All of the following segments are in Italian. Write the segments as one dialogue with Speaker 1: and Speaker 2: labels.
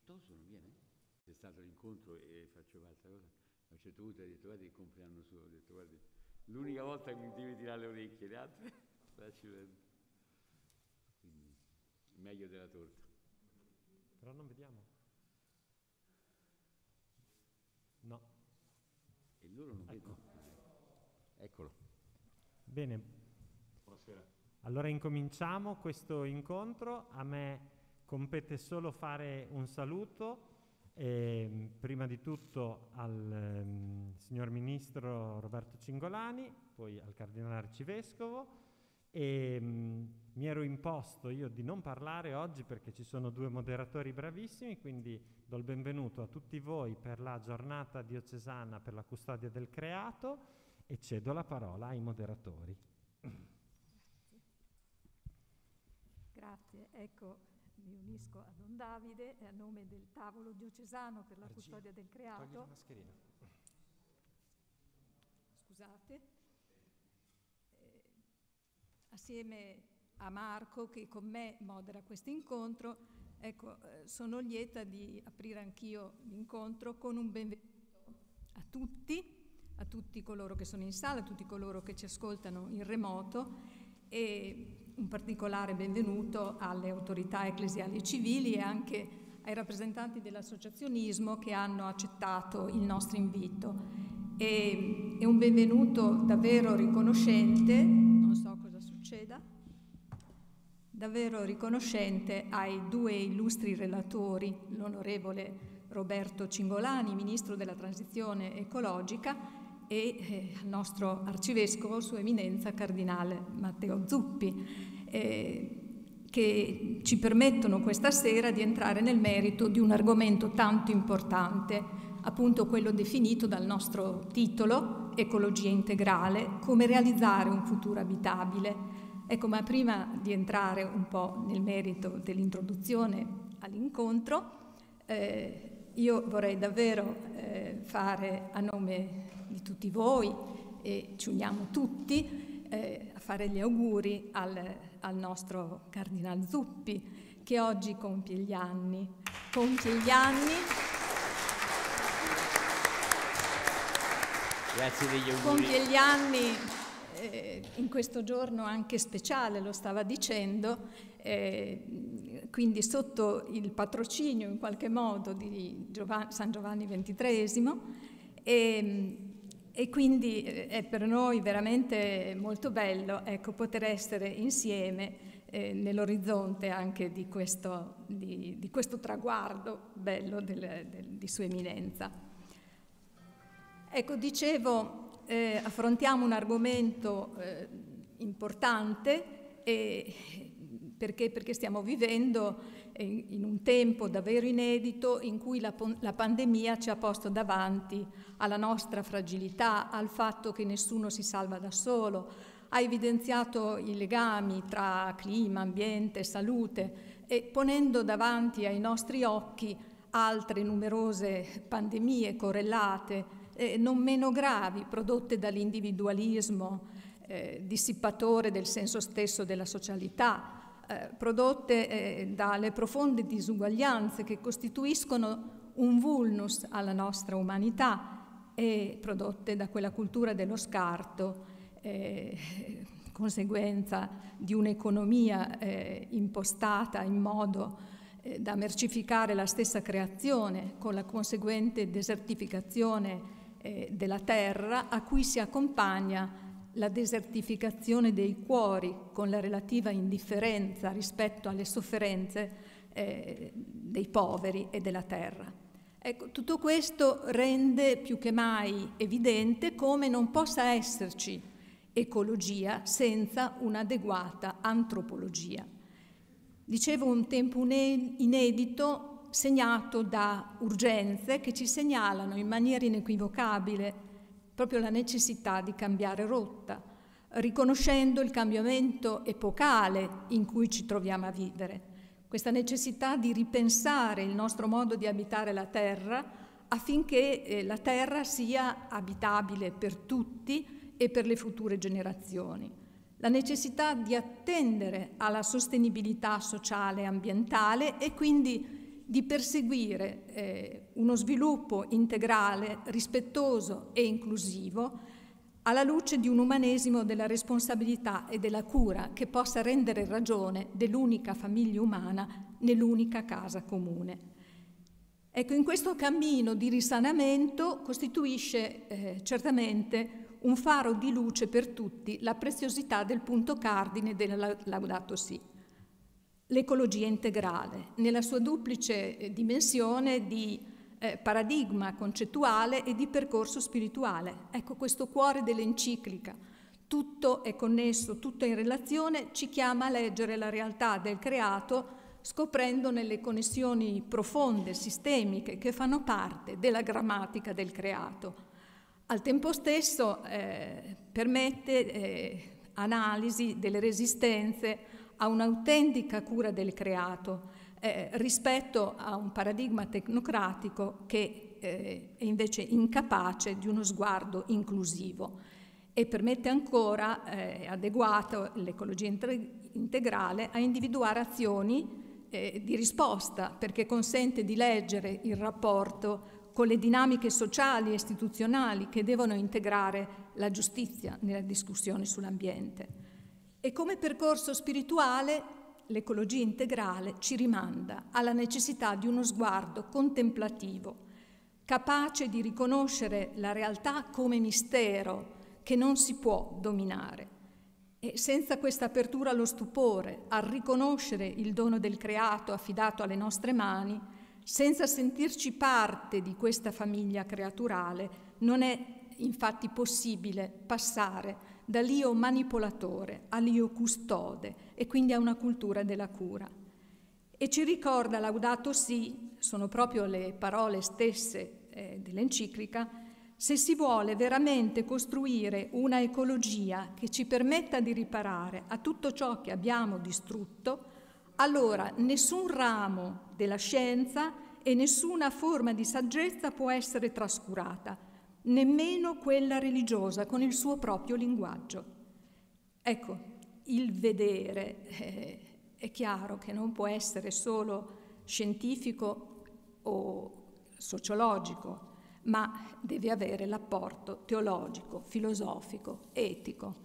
Speaker 1: Toso non viene? C'è stato l'incontro e faccio altra cosa. A un certo punto ha detto guarda il compleanno suo, ho detto guarda, l'unica volta che mi devi tirare le orecchie, le altre lasci perdere. Quindi meglio della torta.
Speaker 2: Però non vediamo. No.
Speaker 1: E loro non vedono. Eccolo.
Speaker 2: Bene.
Speaker 1: Buonasera.
Speaker 2: Allora incominciamo questo incontro. A me compete solo fare un saluto. Prima di tutto al signor Ministro Roberto Cingolani, poi al Cardinale Arcivescovo, e mi ero imposto io di non parlare oggi perché ci sono due moderatori bravissimi, quindi do il benvenuto a tutti voi per la giornata diocesana per la custodia del creato e cedo la parola ai moderatori.
Speaker 3: Grazie, ecco. Mi unisco a Don Davide e a nome del tavolo diocesano per la custodia del creato.
Speaker 2: Togli la mascherina.
Speaker 3: Scusate. Assieme a Marco che con me modera questo incontro, ecco, sono lieta di aprire anch'io l'incontro con un benvenuto a tutti coloro che sono in sala, a tutti coloro che ci ascoltano in remoto, e un particolare benvenuto alle autorità ecclesiali e civili e anche ai rappresentanti dell'associazionismo che hanno accettato il nostro invito. E un benvenuto davvero riconoscente, non so cosa succeda, davvero riconoscente ai due illustri relatori, l'onorevole Roberto Cingolani, Ministro della Transizione Ecologica, e al nostro Arcivescovo, Sua Eminenza Cardinale Matteo Zuppi, che ci permettono questa sera di entrare nel merito di un argomento tanto importante, appunto quello definito dal nostro titolo, Ecologia integrale, come realizzare un futuro abitabile. Ecco, ma prima di entrare un po' nel merito dell'introduzione all'incontro, io vorrei davvero fare a nome di tutti voi, e ci uniamo tutti, a fare gli auguri al nostro Cardinal Zuppi, che oggi compie gli anni.
Speaker 1: Grazie degli auguri.
Speaker 3: Compie gli anni in questo giorno anche speciale, lo stava dicendo, quindi sotto il patrocinio in qualche modo di San Giovanni XXIII, e quindi è per noi veramente molto bello, ecco, poter essere insieme nell'orizzonte anche di questo traguardo bello di Sua Eminenza. Ecco, dicevo, affrontiamo un argomento importante perché stiamo vivendo in un tempo davvero inedito in cui la pandemia ci ha posto davanti alla nostra fragilità, al fatto che nessuno si salva da solo, ha evidenziato i legami tra clima, ambiente, salute e ponendo davanti ai nostri occhi altre numerose pandemie correlate, non meno gravi, prodotte dall'individualismo dissipatore del senso stesso della socialità, prodotte dalle profonde disuguaglianze che costituiscono un vulnus alla nostra umanità e prodotte da quella cultura dello scarto, conseguenza di un'economia impostata in modo da mercificare la stessa creazione, con la conseguente desertificazione della terra, a cui si accompagna la desertificazione dei cuori con la relativa indifferenza rispetto alle sofferenze dei poveri e della terra. Ecco, tutto questo rende più che mai evidente come non possa esserci ecologia senza un'adeguata antropologia. Dicevo, un tempo inedito segnato da urgenze che ci segnalano in maniera inequivocabile proprio la necessità di cambiare rotta, riconoscendo il cambiamento epocale in cui ci troviamo a vivere, questa necessità di ripensare il nostro modo di abitare la terra affinché la terra sia abitabile per tutti e per le future generazioni, la necessità di attendere alla sostenibilità sociale e ambientale e quindi di perseguire uno sviluppo integrale, rispettoso e inclusivo, alla luce di un umanesimo della responsabilità e della cura che possa rendere ragione dell'unica famiglia umana nell'unica casa comune. Ecco, in questo cammino di risanamento costituisce certamente un faro di luce per tutti la preziosità del punto cardine della Laudato Si. L'ecologia integrale, nella sua duplice dimensione di paradigma concettuale e di percorso spirituale. Ecco, questo cuore dell'enciclica, tutto è connesso, tutto è in relazione, ci chiama a leggere la realtà del creato, scoprendone le connessioni profonde, sistemiche, che fanno parte della grammatica del creato. Al tempo stesso permette analisi delle resistenze a un'autentica cura del creato, rispetto a un paradigma tecnocratico che è invece incapace di uno sguardo inclusivo, e permette ancora, adeguato l'ecologia integrale, a individuare azioni di risposta, perché consente di leggere il rapporto con le dinamiche sociali e istituzionali che devono integrare la giustizia nella discussione sull'ambiente. E come percorso spirituale l'ecologia integrale ci rimanda alla necessità di uno sguardo contemplativo, capace di riconoscere la realtà come mistero che non si può dominare. E senza questa apertura allo stupore, al riconoscere il dono del creato affidato alle nostre mani, senza sentirci parte di questa famiglia creaturale, non è infatti possibile passare dall'io manipolatore all'io custode e quindi a una cultura della cura. E ci ricorda Laudato Si, sono proprio le parole stesse dell'enciclica, se si vuole veramente costruire una ecologia che ci permetta di riparare a tutto ciò che abbiamo distrutto, allora nessun ramo della scienza e nessuna forma di saggezza può essere trascurata, nemmeno quella religiosa con il suo proprio linguaggio. Ecco, il vedere è chiaro che non può essere solo scientifico o sociologico, ma deve avere l'apporto teologico, filosofico, etico.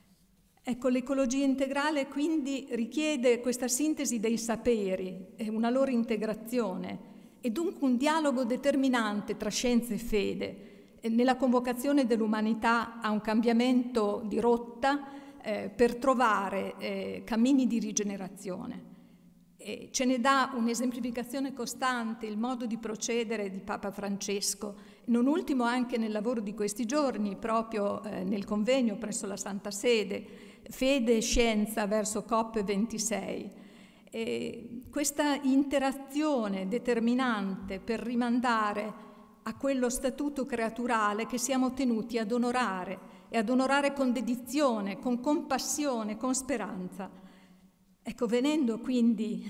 Speaker 3: Ecco, l'ecologia integrale quindi richiede questa sintesi dei saperi e una loro integrazione, e dunque un dialogo determinante tra scienza e fede, nella convocazione dell'umanità a un cambiamento di rotta per trovare cammini di rigenerazione. E ce ne dà un'esemplificazione costante il modo di procedere di Papa Francesco, non ultimo anche nel lavoro di questi giorni, proprio nel convegno presso la Santa Sede, Fede e Scienza verso COP26. Questa interazione determinante per rimandare a quello statuto creaturale che siamo tenuti ad onorare, e ad onorare con dedizione, con compassione, con speranza. Ecco, venendo quindi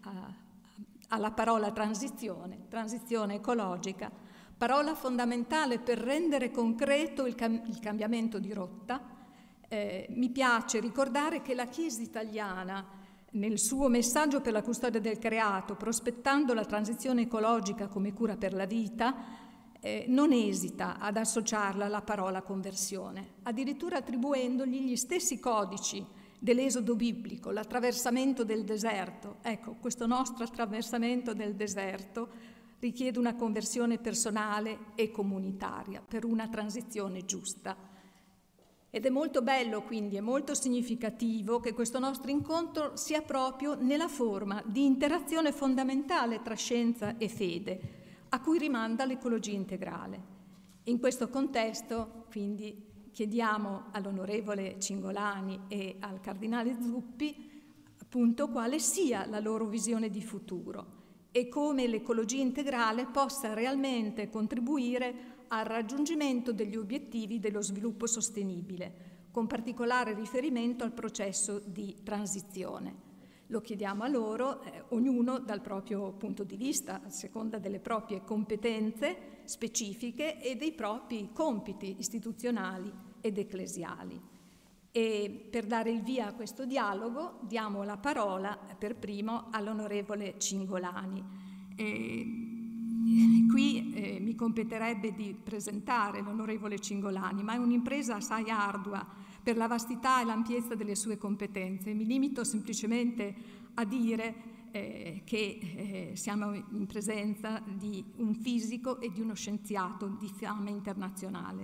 Speaker 3: alla parola transizione ecologica, parola fondamentale per rendere concreto il cambiamento di rotta, mi piace ricordare che la Chiesa italiana, nel suo messaggio per la custodia del creato, prospettando la transizione ecologica come cura per la vita, non esita ad associarla alla parola conversione, addirittura attribuendogli gli stessi codici dell'esodo biblico, l'attraversamento del deserto. Ecco, questo nostro attraversamento del deserto richiede una conversione personale e comunitaria per una transizione giusta. Ed è molto bello, quindi, è molto significativo che questo nostro incontro sia proprio nella forma di interazione fondamentale tra scienza e fede, a cui rimanda l'ecologia integrale. In questo contesto, quindi, chiediamo all'onorevole Cingolani e al cardinale Zuppi, appunto, quale sia la loro visione di futuro e come l'ecologia integrale possa realmente contribuire al raggiungimento degli obiettivi dello sviluppo sostenibile, con particolare riferimento al processo di transizione. Lo chiediamo a loro, ognuno dal proprio punto di vista, a seconda delle proprie competenze specifiche e dei propri compiti istituzionali ed ecclesiali. E per dare il via a questo dialogo diamo la parola per primo all'onorevole Cingolani. Qui mi competerebbe di presentare l'onorevole Cingolani, ma è un'impresa assai ardua per la vastità e l'ampiezza delle sue competenze. Mi limito semplicemente a dire che siamo in presenza di un fisico e di uno scienziato di fama internazionale.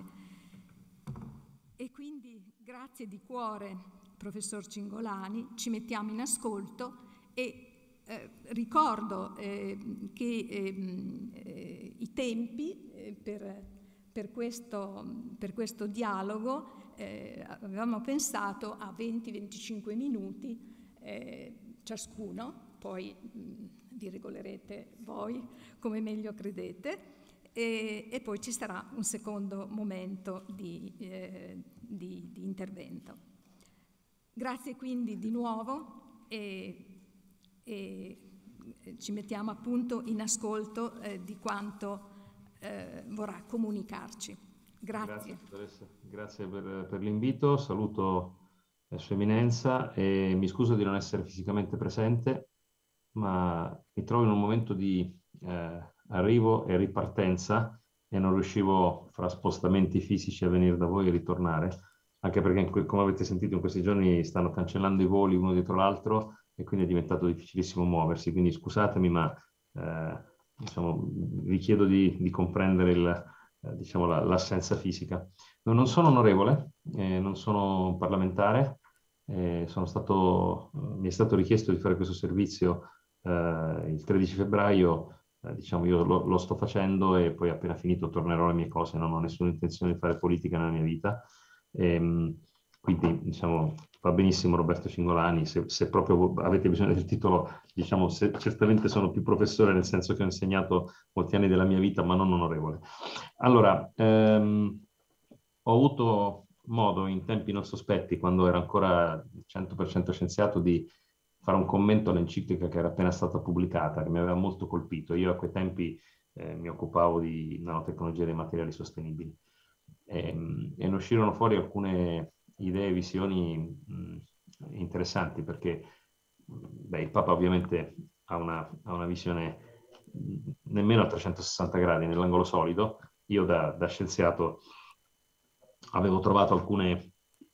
Speaker 3: E quindi grazie di cuore, professor Cingolani, ci mettiamo in ascolto e ricordo che i tempi per questo dialogo avevamo pensato a 20-25 minuti ciascuno, poi vi regolerete voi come meglio credete, e poi ci sarà un secondo momento di intervento. Grazie quindi di nuovo e ci mettiamo appunto in ascolto di quanto vorrà comunicarci. Grazie.
Speaker 4: Grazie per l'invito, saluto Sua Eminenza e mi scuso di non essere fisicamente presente, ma mi trovo in un momento di arrivo e ripartenza e non riuscivo fra spostamenti fisici a venire da voi e ritornare, anche perché come avete sentito in questi giorni stanno cancellando i voli uno dietro l'altro e quindi è diventato difficilissimo muoversi, quindi scusatemi, ma diciamo, vi chiedo di comprendere diciamo, l'assenza fisica. Non sono onorevole, non sono parlamentare, mi è stato richiesto di fare questo servizio il 13 febbraio, diciamo io lo sto facendo e poi appena finito tornerò alle mie cose, non ho nessuna intenzione di fare politica nella mia vita. Quindi diciamo va benissimo Roberto Cingolani, se proprio avete bisogno del titolo, diciamo certamente sono più professore, nel senso che ho insegnato molti anni della mia vita, ma non onorevole. Allora, ho avuto modo in tempi non sospetti, quando ero ancora 100% scienziato, di fare un commento all'enciclica che era appena stata pubblicata, che mi aveva molto colpito. Io a quei tempi mi occupavo di nanotecnologia dei materiali sostenibili e ne uscirono fuori alcune idee e visioni interessanti, perché il Papa ovviamente ha una visione nemmeno a 360 gradi nell'angolo solido. Io da scienziato avevo trovato alcune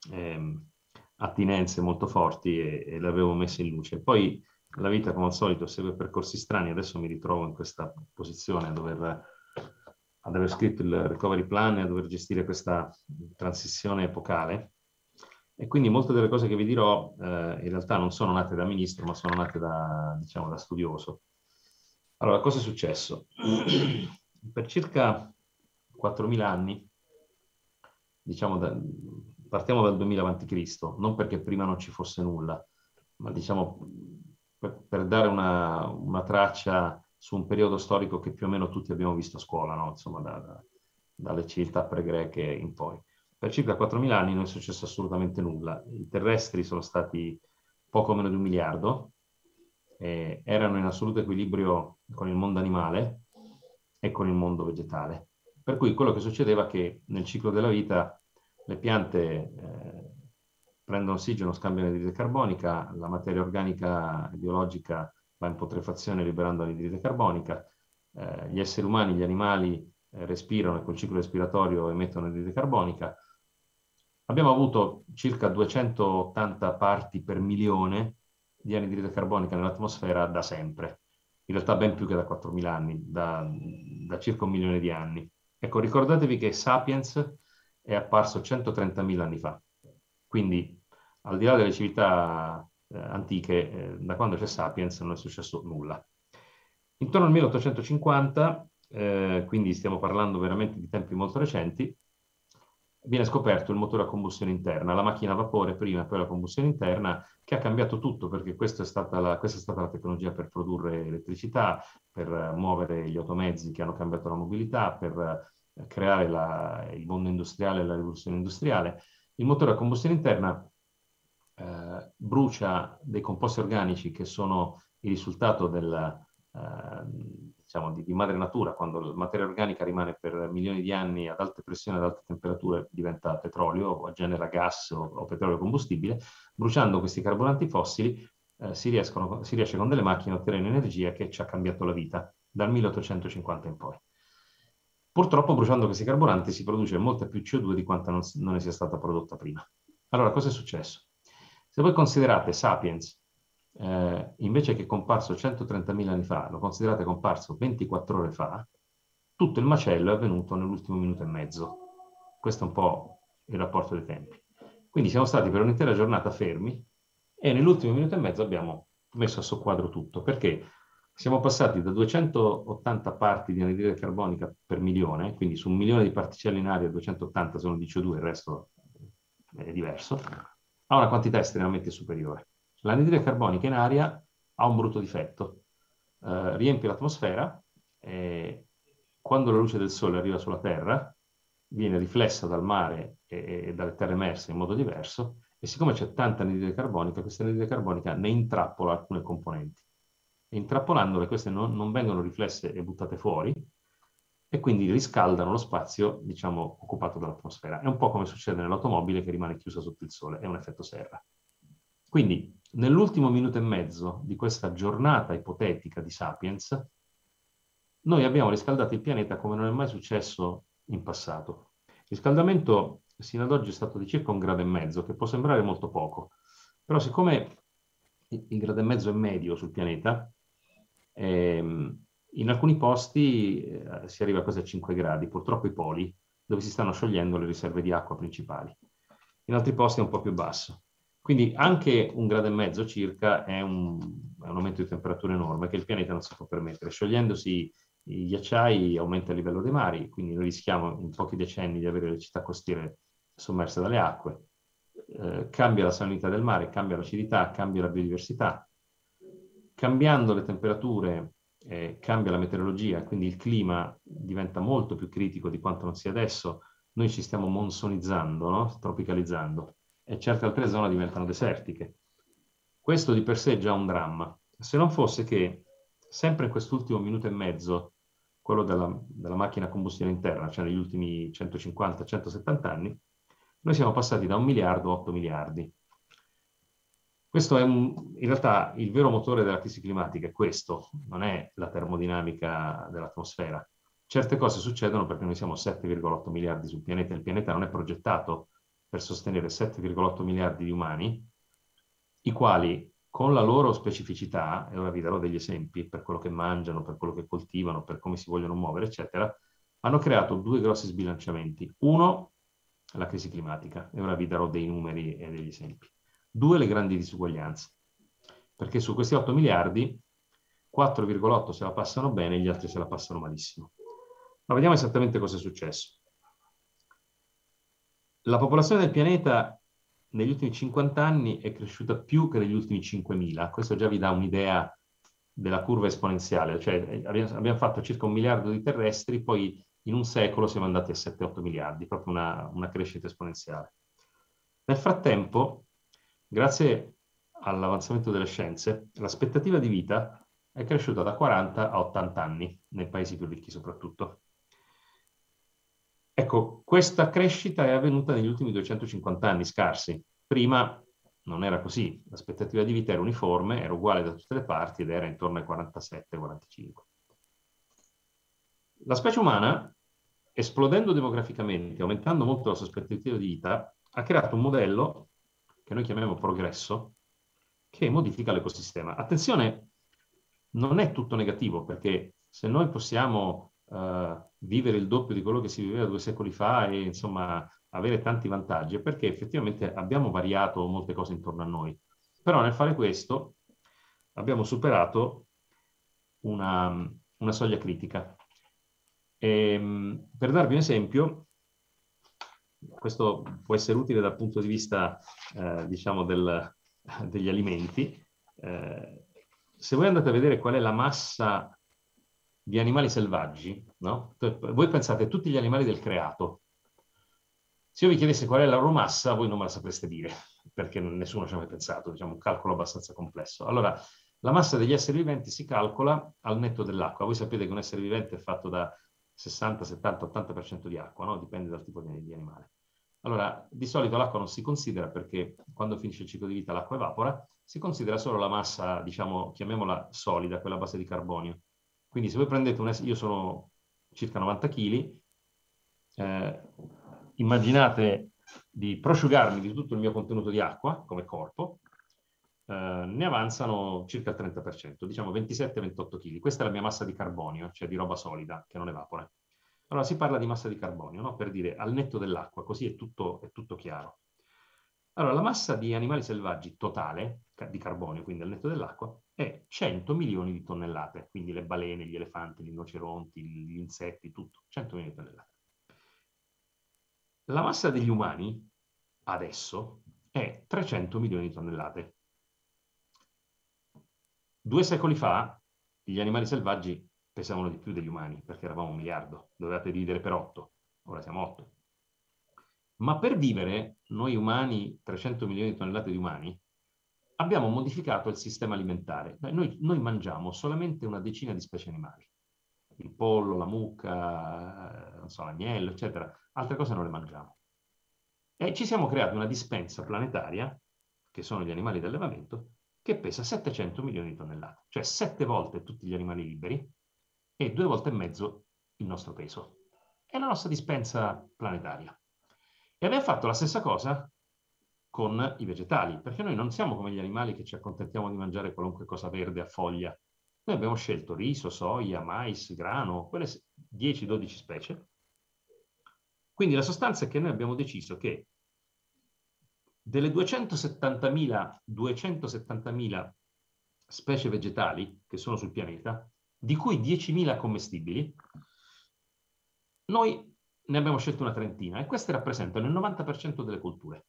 Speaker 4: attinenze molto forti e le avevo messe in luce. Poi la vita, come al solito, segue percorsi strani. Adesso mi ritrovo in questa posizione ad aver scritto il recovery plan e a dover gestire questa transizione epocale. E quindi molte delle cose che vi dirò in realtà non sono nate da ministro, ma sono nate da studioso. Allora, cosa è successo? Per circa 4.000 anni, diciamo, partiamo dal 2000 a.C., non perché prima non ci fosse nulla, ma diciamo per dare una traccia su un periodo storico che più o meno tutti abbiamo visto a scuola, no? Insomma, dalle civiltà pregreche in poi. Per circa 4.000 anni non è successo assolutamente nulla. I terrestri sono stati poco meno di 1 miliardo, erano in assoluto equilibrio con il mondo animale e con il mondo vegetale. Per cui quello che succedeva è che nel ciclo della vita le piante prendono ossigeno, scambiano anidride carbonica, la materia organica e biologica va in putrefazione liberando anidride carbonica, gli esseri umani, gli animali respirano e col ciclo respiratorio emettono anidride carbonica. Abbiamo avuto circa 280 parti per milione di anidride carbonica nell'atmosfera da sempre, in realtà ben più che da 4.000 anni, da circa 1 milione di anni. Ecco, ricordatevi che Sapiens è apparso 130.000 anni fa, quindi al di là delle civiltà antiche, da quando c'è Sapiens non è successo nulla. Intorno al 1850, quindi stiamo parlando veramente di tempi molto recenti, viene scoperto il motore a combustione interna, la macchina a vapore prima e poi la combustione interna, che ha cambiato tutto, perché questa è stata la tecnologia per produrre elettricità, per muovere gli automezzi che hanno cambiato la mobilità, per creare il mondo industriale e la rivoluzione industriale. Il motore a combustione interna brucia dei composti organici che sono il risultato diciamo, di madre natura. Quando la materia organica rimane per milioni di anni ad alte pressioni, ad alte temperature, diventa petrolio o genera gas o petrolio combustibile. Bruciando questi carburanti fossili si riesce con delle macchine a ottenere energia che ci ha cambiato la vita. dal 1850 in poi. Purtroppo bruciando questi carburanti si produce molta più CO2 di quanta non ne sia stata prodotta prima. Allora, cosa è successo? Se voi considerate Sapiens, invece che comparso 130.000 anni fa, lo considerate comparso 24 ore fa, tutto il macello è avvenuto nell'ultimo minuto e mezzo. Questo è un po' il rapporto dei tempi. Quindi siamo stati per un'intera giornata fermi e nell'ultimo minuto e mezzo abbiamo messo a soqquadro tutto. Perché? Siamo passati da 280 parti di anidride carbonica per milione, quindi su 1 milione di particelle in aria 280 sono di CO2, il resto è diverso, a una quantità estremamente superiore. L'anidride carbonica in aria ha un brutto difetto, riempie l'atmosfera e quando la luce del sole arriva sulla Terra viene riflessa dal mare e dalle terre emerse in modo diverso e siccome c'è tanta anidride carbonica, questa anidride carbonica ne intrappola alcune componenti. E intrappolandole queste non vengono riflesse e buttate fuori e quindi riscaldano lo spazio, diciamo, occupato dall'atmosfera. È un po' come succede nell'automobile che rimane chiusa sotto il sole, è un effetto serra. Quindi, nell'ultimo minuto e mezzo di questa giornata ipotetica di Sapiens, noi abbiamo riscaldato il pianeta come non è mai successo in passato. Il riscaldamento sino ad oggi è stato di circa 1,5 gradi, che può sembrare molto poco, però siccome il 1,5 gradi è medio sul pianeta, in alcuni posti si arriva quasi a 5 gradi, purtroppo i poli, dove si stanno sciogliendo le riserve di acqua principali. In altri posti è un po' più basso. Quindi anche 1,5 gradi circa è un aumento di temperatura enorme che il pianeta non si può permettere. Sciogliendosi i ghiacciai aumenta il livello dei mari, quindi noi rischiamo in pochi decenni di avere le città costiere sommerse dalle acque. Cambia la salinità del mare, cambia l'acidità, cambia la biodiversità. Cambiando le temperature cambia la meteorologia, quindi il clima diventa molto più critico di quanto non sia adesso. Noi ci stiamo monsonizzando, no? Tropicalizzando, e certe altre zone diventano desertiche. Questo di per sé è già un dramma. Se non fosse che sempre in quest'ultimo minuto e mezzo, quello della macchina a combustione interna, cioè negli ultimi 150-170 anni, noi siamo passati da 1 miliardo a 8 miliardi. Questo è in realtà il vero motore della crisi climatica, è questo, non è la termodinamica dell'atmosfera. Certe cose succedono perché noi siamo 7,8 miliardi sul pianeta, il pianeta non è progettato per sostenere 7,8 miliardi di umani, i quali con la loro specificità, e ora vi darò degli esempi per quello che mangiano, per quello che coltivano, per come si vogliono muovere, eccetera, hanno creato 2 grossi sbilanciamenti. Uno, la crisi climatica, e ora vi darò dei numeri e degli esempi. 2, le grandi disuguaglianze, perché su questi 8 miliardi 4,8 se la passano bene, gli altri se la passano malissimo. Ma vediamo esattamente cosa è successo. La popolazione del pianeta negli ultimi 50 anni è cresciuta più che negli ultimi 5.000. Questo già vi dà un'idea della curva esponenziale, cioè abbiamo fatto circa 1 miliardo di terrestri, poi in un secolo siamo andati a 7-8 miliardi, proprio una crescita esponenziale. Nel frattempo, grazie all'avanzamento delle scienze, l'aspettativa di vita è cresciuta da 40 a 80 anni, nei paesi più ricchi soprattutto. Ecco, questa crescita è avvenuta negli ultimi 250 anni scarsi. Prima non era così, l'aspettativa di vita era uniforme, era uguale da tutte le parti ed era intorno ai 47-45. La specie umana, esplodendo demograficamente, aumentando molto la sua aspettativa di vita, ha creato un modello che noi chiamiamo progresso, che modifica l'ecosistema. Attenzione, non è tutto negativo, perché se noi possiamo vivere il doppio di quello che si viveva 2 secoli fa e insomma avere tanti vantaggi, è perché effettivamente abbiamo variato molte cose intorno a noi. Però nel fare questo abbiamo superato una soglia critica. Per darvi un esempio, questo può essere utile dal punto di vista diciamo degli alimenti. Se voi andate a vedere qual è la massa di animali selvaggi, no? Voi pensate a tutti gli animali del creato. Se io vi chiedessi qual è la loro massa, voi non me la sapreste dire, perché nessuno ci ha mai pensato, diciamo un calcolo abbastanza complesso. Allora, la massa degli esseri viventi si calcola al netto dell'acqua. Voi sapete che un essere vivente è fatto da 60, 70, 80% di acqua, no? Dipende dal tipo di animale. Allora, di solito l'acqua non si considera perché quando finisce il ciclo di vita l'acqua evapora, si considera solo la massa, diciamo, chiamiamola solida, quella a base di carbonio. Quindi se voi prendete io sono circa 90 kg, immaginate di prosciugarmi di tutto il mio contenuto di acqua come corpo, ne avanzano circa il 30%, diciamo 27-28 kg. Questa è la mia massa di carbonio, cioè di roba solida che non evapora. Allora si parla di massa di carbonio, no? Per dire al netto dell'acqua, così è tutto chiaro. Allora, la massa di animali selvaggi totale di carbonio, quindi al netto dell'acqua, è 100 milioni di tonnellate, quindi le balene, gli elefanti, gli rinoceronti, gli insetti, tutto, 100 milioni di tonnellate. La massa degli umani, adesso, è 300 milioni di tonnellate. 2 secoli fa, gli animali selvaggi pesavano di più degli umani, perché eravamo 1 miliardo, dovevate dividere per 8, ora siamo 8. Ma per vivere, noi umani, 300 milioni di tonnellate di umani, abbiamo modificato il sistema alimentare. Noi mangiamo solamente una decina di specie animali. Il pollo, la mucca, non so, l'agnello, eccetera. Altre cose non le mangiamo. E ci siamo creati una dispensa planetaria, che sono gli animali di allevamento, che pesa 700 milioni di tonnellate. Cioè 7 volte tutti gli animali liberi e 2 volte e mezzo il nostro peso. È la nostra dispensa planetaria. E abbiamo fatto la stessa cosa con i vegetali, perché noi non siamo come gli animali che ci accontentiamo di mangiare qualunque cosa verde a foglia. Noi abbiamo scelto riso, soia, mais, grano, quelle 10-12 specie. Quindi la sostanza è che noi abbiamo deciso che delle 270.000 specie vegetali che sono sul pianeta, di cui 10.000 commestibili, noi ne abbiamo scelto una trentina e queste rappresentano il 90% delle colture.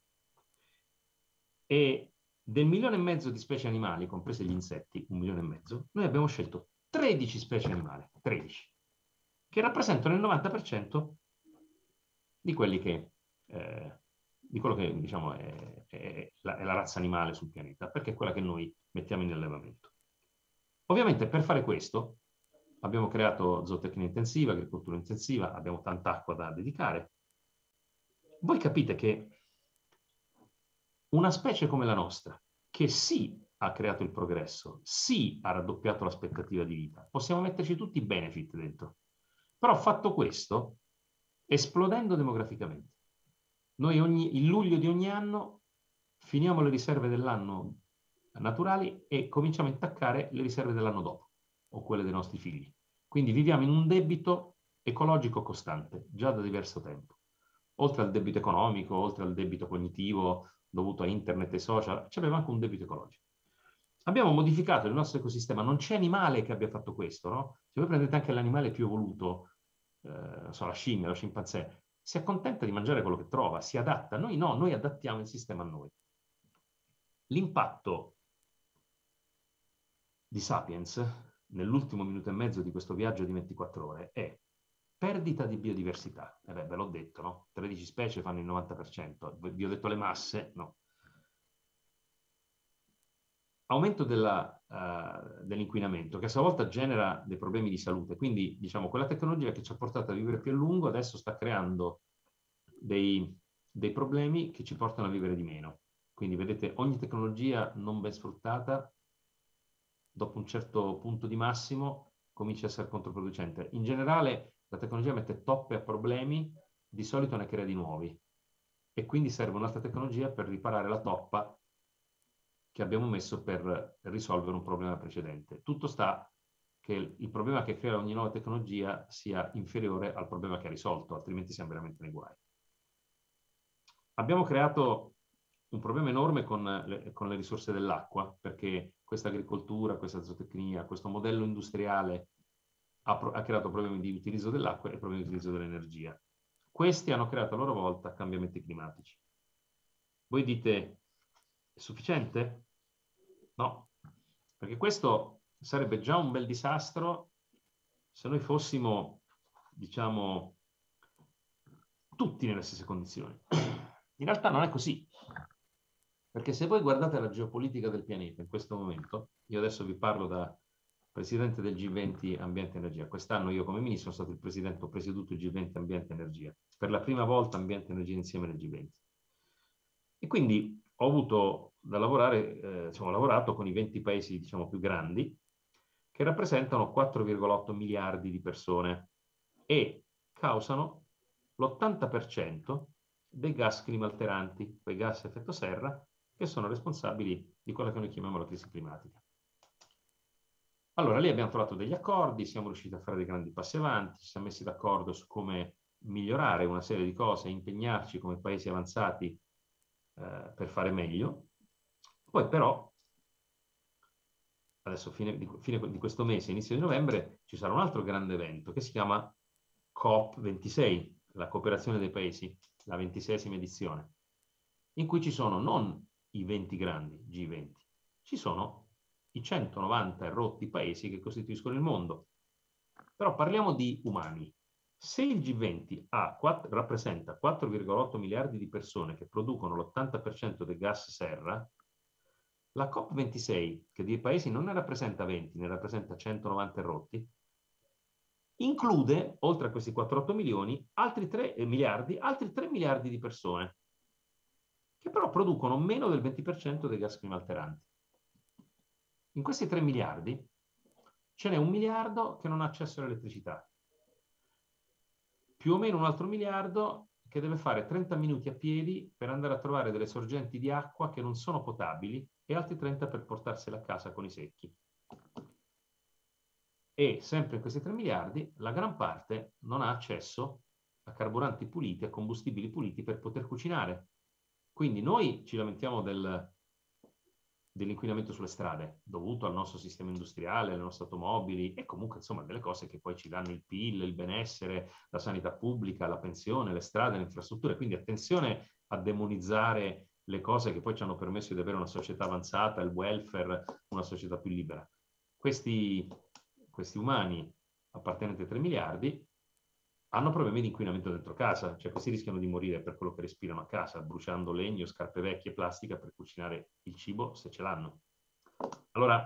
Speaker 4: E del 1,5 milioni di specie animali, comprese gli insetti, 1,5 milioni, noi abbiamo scelto 13 specie animali, 13, che rappresentano il 90% di quelli di quello che diciamo è la razza animale sul pianeta, perché è quella che noi mettiamo in allevamento. Ovviamente per fare questo abbiamo creato zootecnia intensiva, agricoltura intensiva, abbiamo tanta acqua da dedicare. Voi capite che una specie come la nostra, che sì ha creato il progresso, sì ha raddoppiato l'aspettativa di vita, possiamo metterci tutti i benefit dentro, però fatto questo, esplodendo demograficamente, noi in luglio di ogni anno finiamo le riserve dell'anno naturali e cominciamo a intaccare le riserve dell'anno dopo, o quelle dei nostri figli. Quindi viviamo in un debito ecologico costante, già da diverso tempo. Oltre al debito economico, oltre al debito cognitivo dovuto a internet e social, abbiamo anche un debito ecologico. Abbiamo modificato il nostro ecosistema, non c'è animale che abbia fatto questo, no? Se voi prendete anche l'animale più evoluto, non so, la scimmia, lo scimpanzé, si accontenta di mangiare quello che trova, si adatta. Noi no, noi adattiamo il sistema a noi. L'impatto di Sapiens nell'ultimo minuto e mezzo di questo viaggio di 24 ore è perdita di biodiversità. Ve l'ho detto, no? 13 specie fanno il 90%. Vi ho detto le masse, no. Aumento dell'inquinamento, che a sua volta genera dei problemi di salute. Quindi, diciamo, quella tecnologia che ci ha portato a vivere più a lungo adesso sta creando dei problemi che ci portano a vivere di meno. Quindi, vedete, ogni tecnologia non ben sfruttata, dopo un certo punto di massimo, comincia a essere controproducente. In generale, la tecnologia mette toppe a problemi, di solito ne crea di nuovi. E quindi serve un'altra tecnologia per riparare la toppa che abbiamo messo per risolvere un problema precedente. Tutto sta che il problema che crea ogni nuova tecnologia sia inferiore al problema che ha risolto, altrimenti siamo veramente nei guai. Abbiamo creato un problema enorme con le risorse dell'acqua, perché questa agricoltura, questa zootecnia, questo modello industriale ha creato problemi di utilizzo dell'acqua e problemi di utilizzo dell'energia. Questi hanno creato a loro volta cambiamenti climatici. Voi dite, è sufficiente? No, perché questo sarebbe già un bel disastro se noi fossimo, diciamo, tutti nelle stesse condizioni. In realtà non è così, perché se voi guardate la geopolitica del pianeta in questo momento, io adesso vi parlo da presidente del G20 Ambiente e Energia, quest'anno io come ministro sono stato il presidente, ho presieduto il G20 Ambiente e Energia, per la prima volta Ambiente e Energia insieme nel G20. E quindi ho avuto da lavorare, ho lavorato con i 20 paesi, diciamo, più grandi che rappresentano 4,8 miliardi di persone e causano l'80% dei gas climalteranti, quei gas a effetto serra che sono responsabili di quella che noi chiamiamo la crisi climatica. Allora, lì abbiamo trovato degli accordi, siamo riusciti a fare dei grandi passi avanti, ci siamo messi d'accordo su come migliorare una serie di cose, impegnarci come paesi avanzati per fare meglio. Poi però, adesso fine di questo mese, inizio di novembre, ci sarà un altro grande evento che si chiama COP26, la cooperazione dei paesi, la 26esima edizione, in cui ci sono non i 20 grandi, G20, ci sono i 190 rotti paesi che costituiscono il mondo. Però parliamo di umani. Se il G20 rappresenta 4,8 miliardi di persone che producono l'80% del gas serra, la COP26, che di paesi non ne rappresenta 20, ne rappresenta 190 rotti, include, oltre a questi 4,8 milioni, altri 3 miliardi di persone, che però producono meno del 20% dei gas climalteranti. In questi 3 miliardi ce n'è 1 miliardo che non ha accesso all'elettricità, più o meno un altro miliardo che deve fare 30 minuti a piedi per andare a trovare delle sorgenti di acqua che non sono potabili e altri 30 per portarsela a casa con i secchi. E sempre in questi 3 miliardi la gran parte non ha accesso a carburanti puliti, a combustibili puliti per poter cucinare. Quindi noi ci lamentiamo dell'inquinamento sulle strade, dovuto al nostro sistema industriale, alle nostre automobili e comunque insomma delle cose che poi ci danno il PIL, il benessere, la sanità pubblica, la pensione, le strade, le infrastrutture. Quindi attenzione a demonizzare le cose che poi ci hanno permesso di avere una società avanzata, il welfare, una società più libera. Questi umani appartenenti ai 3 miliardi hanno problemi di inquinamento dentro casa, cioè questi rischiano di morire per quello che respirano a casa, bruciando legno, scarpe vecchie e plastica per cucinare il cibo se ce l'hanno. Allora,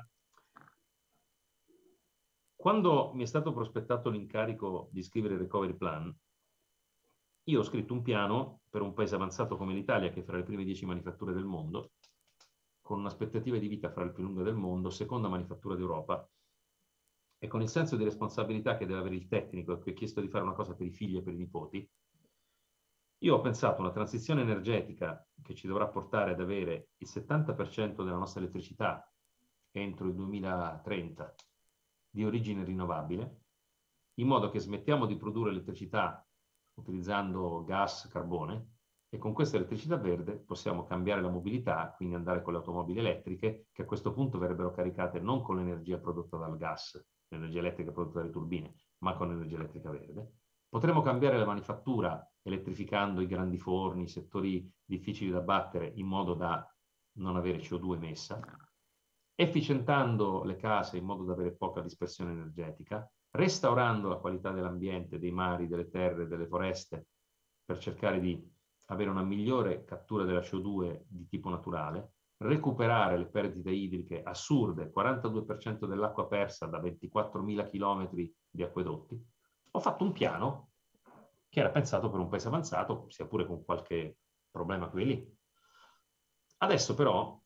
Speaker 4: quando mi è stato prospettato l'incarico di scrivere il recovery plan, io ho scritto un piano per un paese avanzato come l'Italia, che è fra le prime 10 manifatture del mondo, con un'aspettativa di vita fra le più lunghe del mondo, seconda manifattura d'Europa, e con il senso di responsabilità che deve avere il tecnico che ha chiesto di fare una cosa per i figli e per i nipoti, io ho pensato a una transizione energetica che ci dovrà portare ad avere il 70% della nostra elettricità entro il 2030 di origine rinnovabile, in modo che smettiamo di produrre elettricità utilizzando gas, carbone, e con questa elettricità verde possiamo cambiare la mobilità, quindi andare con le automobili elettriche, che a questo punto verrebbero caricate non con l'energia prodotta dal gas, l'energia elettrica prodotta dalle turbine, ma con l'energia elettrica verde. Potremo cambiare la manifattura elettrificando i grandi forni, i settori difficili da battere, in modo da non avere CO2 emessa, efficientando le case in modo da avere poca dispersione energetica, restaurando la qualità dell'ambiente, dei mari, delle terre, delle foreste, per cercare di avere una migliore cattura della CO2 di tipo naturale, recuperare le perdite idriche assurde, 42% dell'acqua persa da 24.000 chilometri di acquedotti. Ho fatto un piano che era pensato per un paese avanzato, sia pure con qualche problema qui e lì. Adesso però,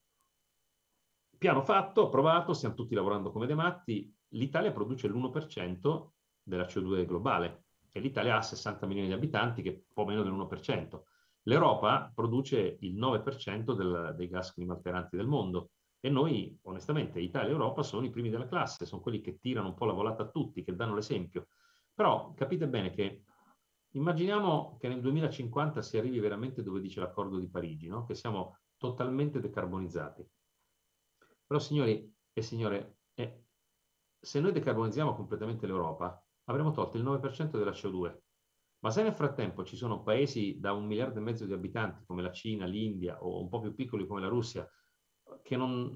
Speaker 4: piano fatto, approvato, stiamo tutti lavorando come dei matti, l'Italia produce l'1% della CO2 globale e l'Italia ha 60 milioni di abitanti, che è un po' meno dell'1%. L'Europa produce il 9% dei gas climalteranti del mondo e noi, onestamente, Italia e Europa sono i primi della classe, sono quelli che tirano un po' la volata a tutti, che danno l'esempio. Però capite bene che immaginiamo che nel 2050 si arrivi veramente dove dice l'accordo di Parigi, no? Che siamo totalmente decarbonizzati. Però signori e signore, se noi decarbonizziamo completamente l'Europa, avremo tolto il 9% della CO2. Ma se nel frattempo ci sono paesi da 1,5 miliardi di abitanti come la Cina, l'India o un po' più piccoli come la Russia che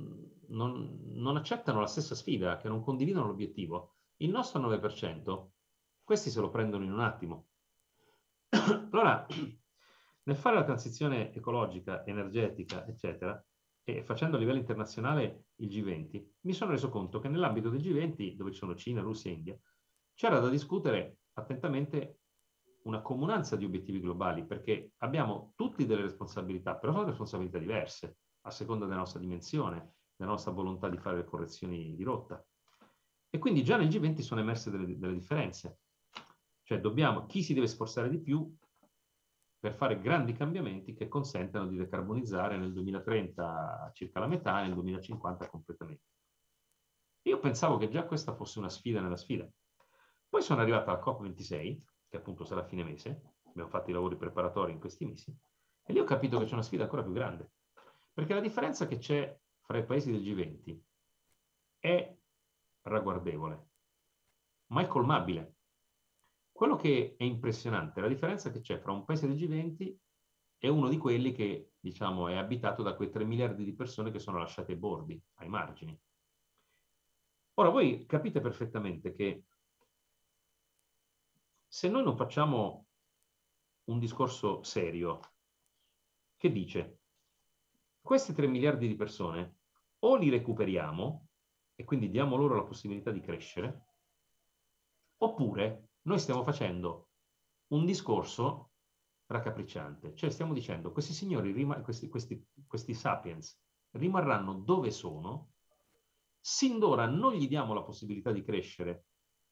Speaker 4: non accettano la stessa sfida, che non condividono l'obiettivo, il nostro 9%, questi se lo prendono in un attimo. Allora, nel fare la transizione ecologica, energetica, eccetera, e facendo a livello internazionale il G20, mi sono reso conto che nell'ambito del G20, dove ci sono Cina, Russia e India, c'era da discutere attentamente una comunanza di obiettivi globali, perché abbiamo tutti delle responsabilità, però sono responsabilità diverse, a seconda della nostra dimensione, della nostra volontà di fare le correzioni di rotta. E quindi già nel G20 sono emerse delle differenze. Cioè chi si deve sforzare di più per fare grandi cambiamenti che consentano di decarbonizzare nel 2030 circa la metà e nel 2050 completamente. Io pensavo che già questa fosse una sfida nella sfida. Poi sono arrivata al COP26, che appunto sarà a fine mese, abbiamo fatto i lavori preparatori in questi mesi, e lì ho capito che c'è una sfida ancora più grande. Perché la differenza che c'è fra i paesi del G20 è ragguardevole, ma è colmabile. Quello che è impressionante, la differenza che c'è fra un paese del G20 e uno di quelli che, diciamo, è abitato da quei 3 miliardi di persone che sono lasciate ai bordi, ai margini. Ora, voi capite perfettamente che se noi non facciamo un discorso serio che dice questi 3 miliardi di persone o li recuperiamo e quindi diamo loro la possibilità di crescere, oppure noi stiamo facendo un discorso raccapricciante, cioè stiamo dicendo questi signori, questi sapiens rimarranno dove sono, sin d'ora non gli diamo la possibilità di crescere,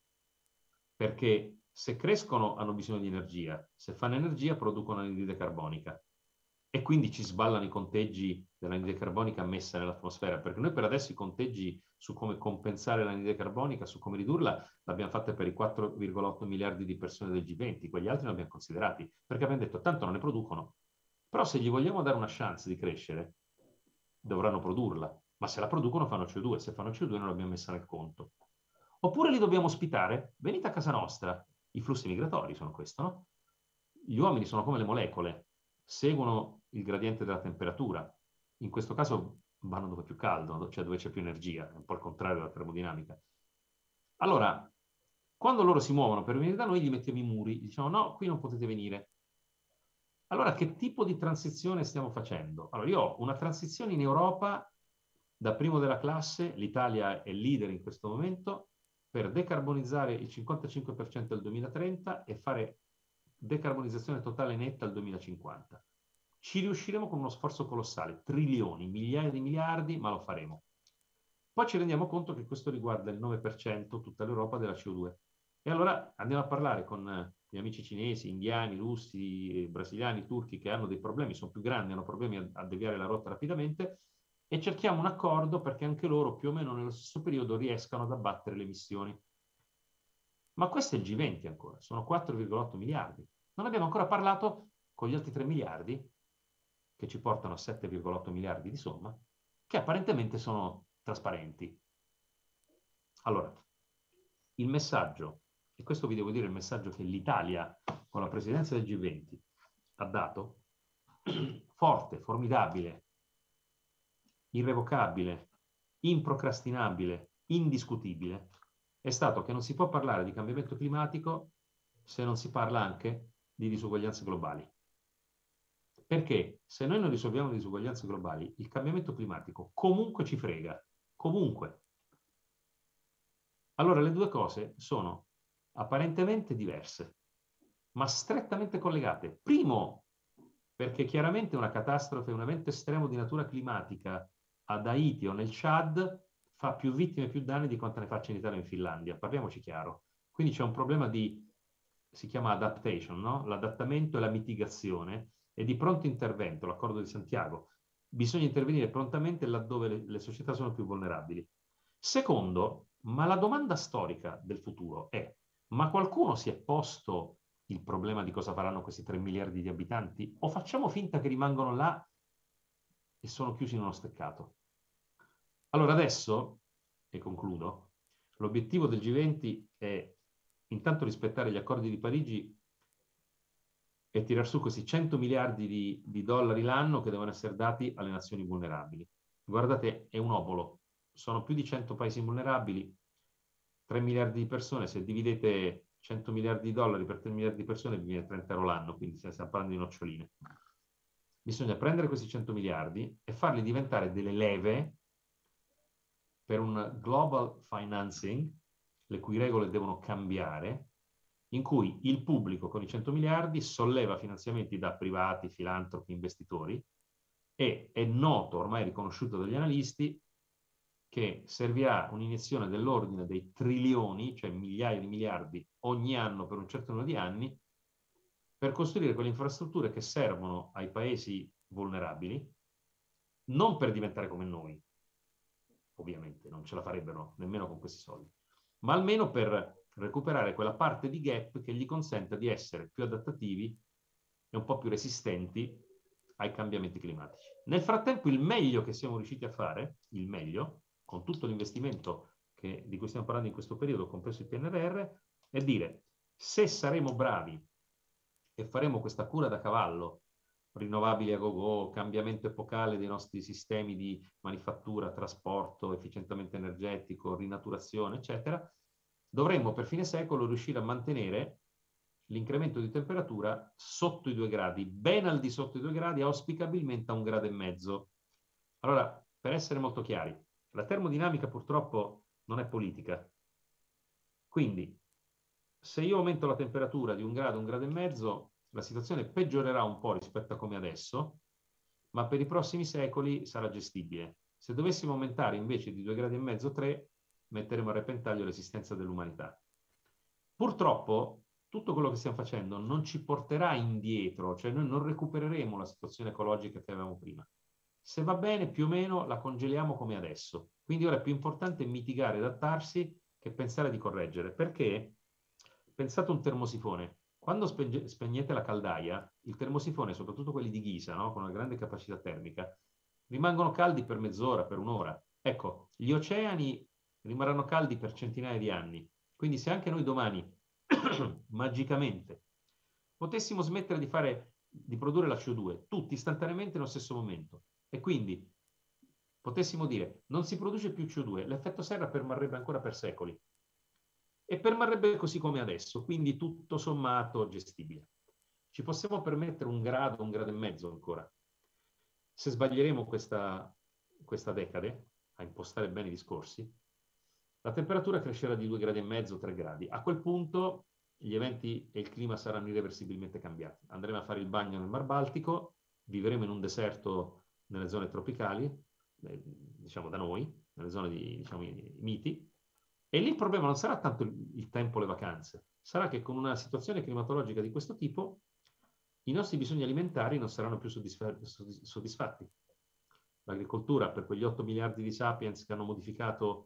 Speaker 4: perché se crescono hanno bisogno di energia, se fanno energia producono anidride carbonica e quindi ci sballano i conteggi dell'anidride carbonica messa nell'atmosfera, perché noi per adesso i conteggi su come compensare l'anidride carbonica, su come ridurla, l'abbiamo fatta per i 4,8 miliardi di persone del G20, quegli altri non abbiamo considerati, perché abbiamo detto tanto non ne producono, però se gli vogliamo dare una chance di crescere, dovranno produrla, ma se la producono fanno CO2, se fanno CO2 non l'abbiamo messa nel conto. Oppure li dobbiamo ospitare, venite a casa nostra, i flussi migratori sono questo, no? Gli uomini sono come le molecole, seguono il gradiente della temperatura, in questo caso vanno dove è più caldo, cioè dove c'è più energia, è un po' il contrario della termodinamica. Allora, quando loro si muovono per venire da noi, gli mettiamo i muri, diciamo no, qui non potete venire. Allora, che tipo di transizione stiamo facendo? Allora, io ho una transizione in Europa, da primo della classe, l'Italia è leader in questo momento, per decarbonizzare il 55% al 2030 e fare decarbonizzazione totale netta al 2050. Ci riusciremo con uno sforzo colossale, trilioni, migliaia di miliardi, ma lo faremo. Poi ci rendiamo conto che questo riguarda il 9% tutta l'Europa della CO2. E allora andiamo a parlare con gli amici cinesi, indiani, russi, brasiliani, turchi che hanno dei problemi, sono più grandi, hanno problemi a deviare la rotta rapidamente e cerchiamo un accordo perché anche loro più o meno nello stesso periodo riescano ad abbattere le emissioni. Ma questo è il G20 ancora, sono 4,8 miliardi. Non abbiamo ancora parlato con gli altri 3 miliardi, che ci portano a 7,8 miliardi di somma, che apparentemente sono trasparenti. Allora, il messaggio, e questo vi devo dire il messaggio che l'Italia, con la presidenza del G20, ha dato, forte, formidabile, irrevocabile, improcrastinabile, indiscutibile, è stato che non si può parlare di cambiamento climatico se non si parla anche di disuguaglianze globali. Perché se noi non risolviamo le disuguaglianze globali, il cambiamento climatico comunque ci frega, comunque. Allora le due cose sono apparentemente diverse, ma strettamente collegate. Primo, perché chiaramente una catastrofe, un evento estremo di natura climatica ad Haiti o nel Chad fa più vittime e più danni di quanto ne faccia in Italia o in Finlandia, parliamoci chiaro. Quindi c'è un problema di, si chiama adaptation, no? L'adattamento e la mitigazione, e di pronto intervento, l'accordo di Santiago. Bisogna intervenire prontamente laddove le società sono più vulnerabili. Secondo, ma la domanda storica del futuro è, ma qualcuno si è posto il problema di cosa faranno questi 3 miliardi di abitanti? O facciamo finta che rimangono là e sono chiusi in uno steccato? Allora adesso, e concludo, l'obiettivo del G20 è intanto rispettare gli accordi di Parigi e tirar su questi 100 miliardi di dollari l'anno che devono essere dati alle nazioni vulnerabili. Guardate, è un obolo, sono più di 100 paesi vulnerabili, 3 miliardi di persone, se dividete 100 miliardi di dollari per 3 miliardi di persone vi viene 30 euro l'anno, quindi stiamo parlando di noccioline. Bisogna prendere questi 100 miliardi e farli diventare delle leve per un global financing, le cui regole devono cambiare, in cui il pubblico con i 100 miliardi solleva finanziamenti da privati, filantropi, investitori, e è noto, ormai riconosciuto dagli analisti, che servirà un'iniezione dell'ordine dei trilioni, cioè migliaia di miliardi ogni anno per un certo numero di anni, per costruire quelle infrastrutture che servono ai paesi vulnerabili, non per diventare come noi, ovviamente, non ce la farebbero nemmeno con questi soldi, ma almeno per recuperare quella parte di gap che gli consenta di essere più adattativi e un po' più resistenti ai cambiamenti climatici. Nel frattempo il meglio che siamo riusciti a fare, il meglio, con tutto l'investimento di cui stiamo parlando in questo periodo, compreso il PNRR, è dire se saremo bravi e faremo questa cura da cavallo, rinnovabili a go-go, cambiamento epocale dei nostri sistemi di manifattura, trasporto, efficientamento energetico, rinaturazione, eccetera, dovremmo per fine secolo riuscire a mantenere l'incremento di temperatura sotto i 2 gradi, ben al di sotto i 2 gradi, auspicabilmente a 1,5 gradi. Allora, per essere molto chiari, la termodinamica purtroppo non è politica. Quindi, se io aumento la temperatura di 1 grado, 1,5 gradi, la situazione peggiorerà un po' rispetto a come adesso, ma per i prossimi secoli sarà gestibile. Se dovessimo aumentare invece di 2,5 gradi, 3, metteremo a repentaglio l'esistenza dell'umanità. Purtroppo, tutto quello che stiamo facendo non ci porterà indietro, cioè noi non recupereremo la situazione ecologica che avevamo prima. Se va bene, più o meno la congeliamo come adesso. Quindi ora è più importante mitigare e adattarsi che pensare di correggere. Perché? Pensate a un termosifone. Quando spegnete la caldaia, il termosifone, soprattutto quelli di ghisa, no? Con una grande capacità termica, rimangono caldi per mezz'ora, per un'ora. Ecco, gli oceani rimarranno caldi per centinaia di anni. Quindi se anche noi domani, magicamente, potessimo smettere di produrre la CO2, tutti istantaneamente nello stesso momento, e quindi potessimo dire non si produce più CO2, l'effetto serra permarrebbe ancora per secoli. E permarrebbe così come adesso, quindi tutto sommato gestibile. Ci possiamo permettere 1 grado, 1,5 gradi ancora. Se sbaglieremo questa decade a impostare bene i discorsi, la temperatura crescerà di 2,5 gradi, 3 gradi. A quel punto gli eventi e il clima saranno irreversibilmente cambiati. Andremo a fare il bagno nel Mar Baltico, vivremo in un deserto nelle zone tropicali, diciamo da noi, nelle zone diciamo, miti, e lì il problema non sarà tanto il tempo, le vacanze, sarà che con una situazione climatologica di questo tipo i nostri bisogni alimentari non saranno più soddisfatti. L'agricoltura, per quegli 8 miliardi di sapiens che hanno modificato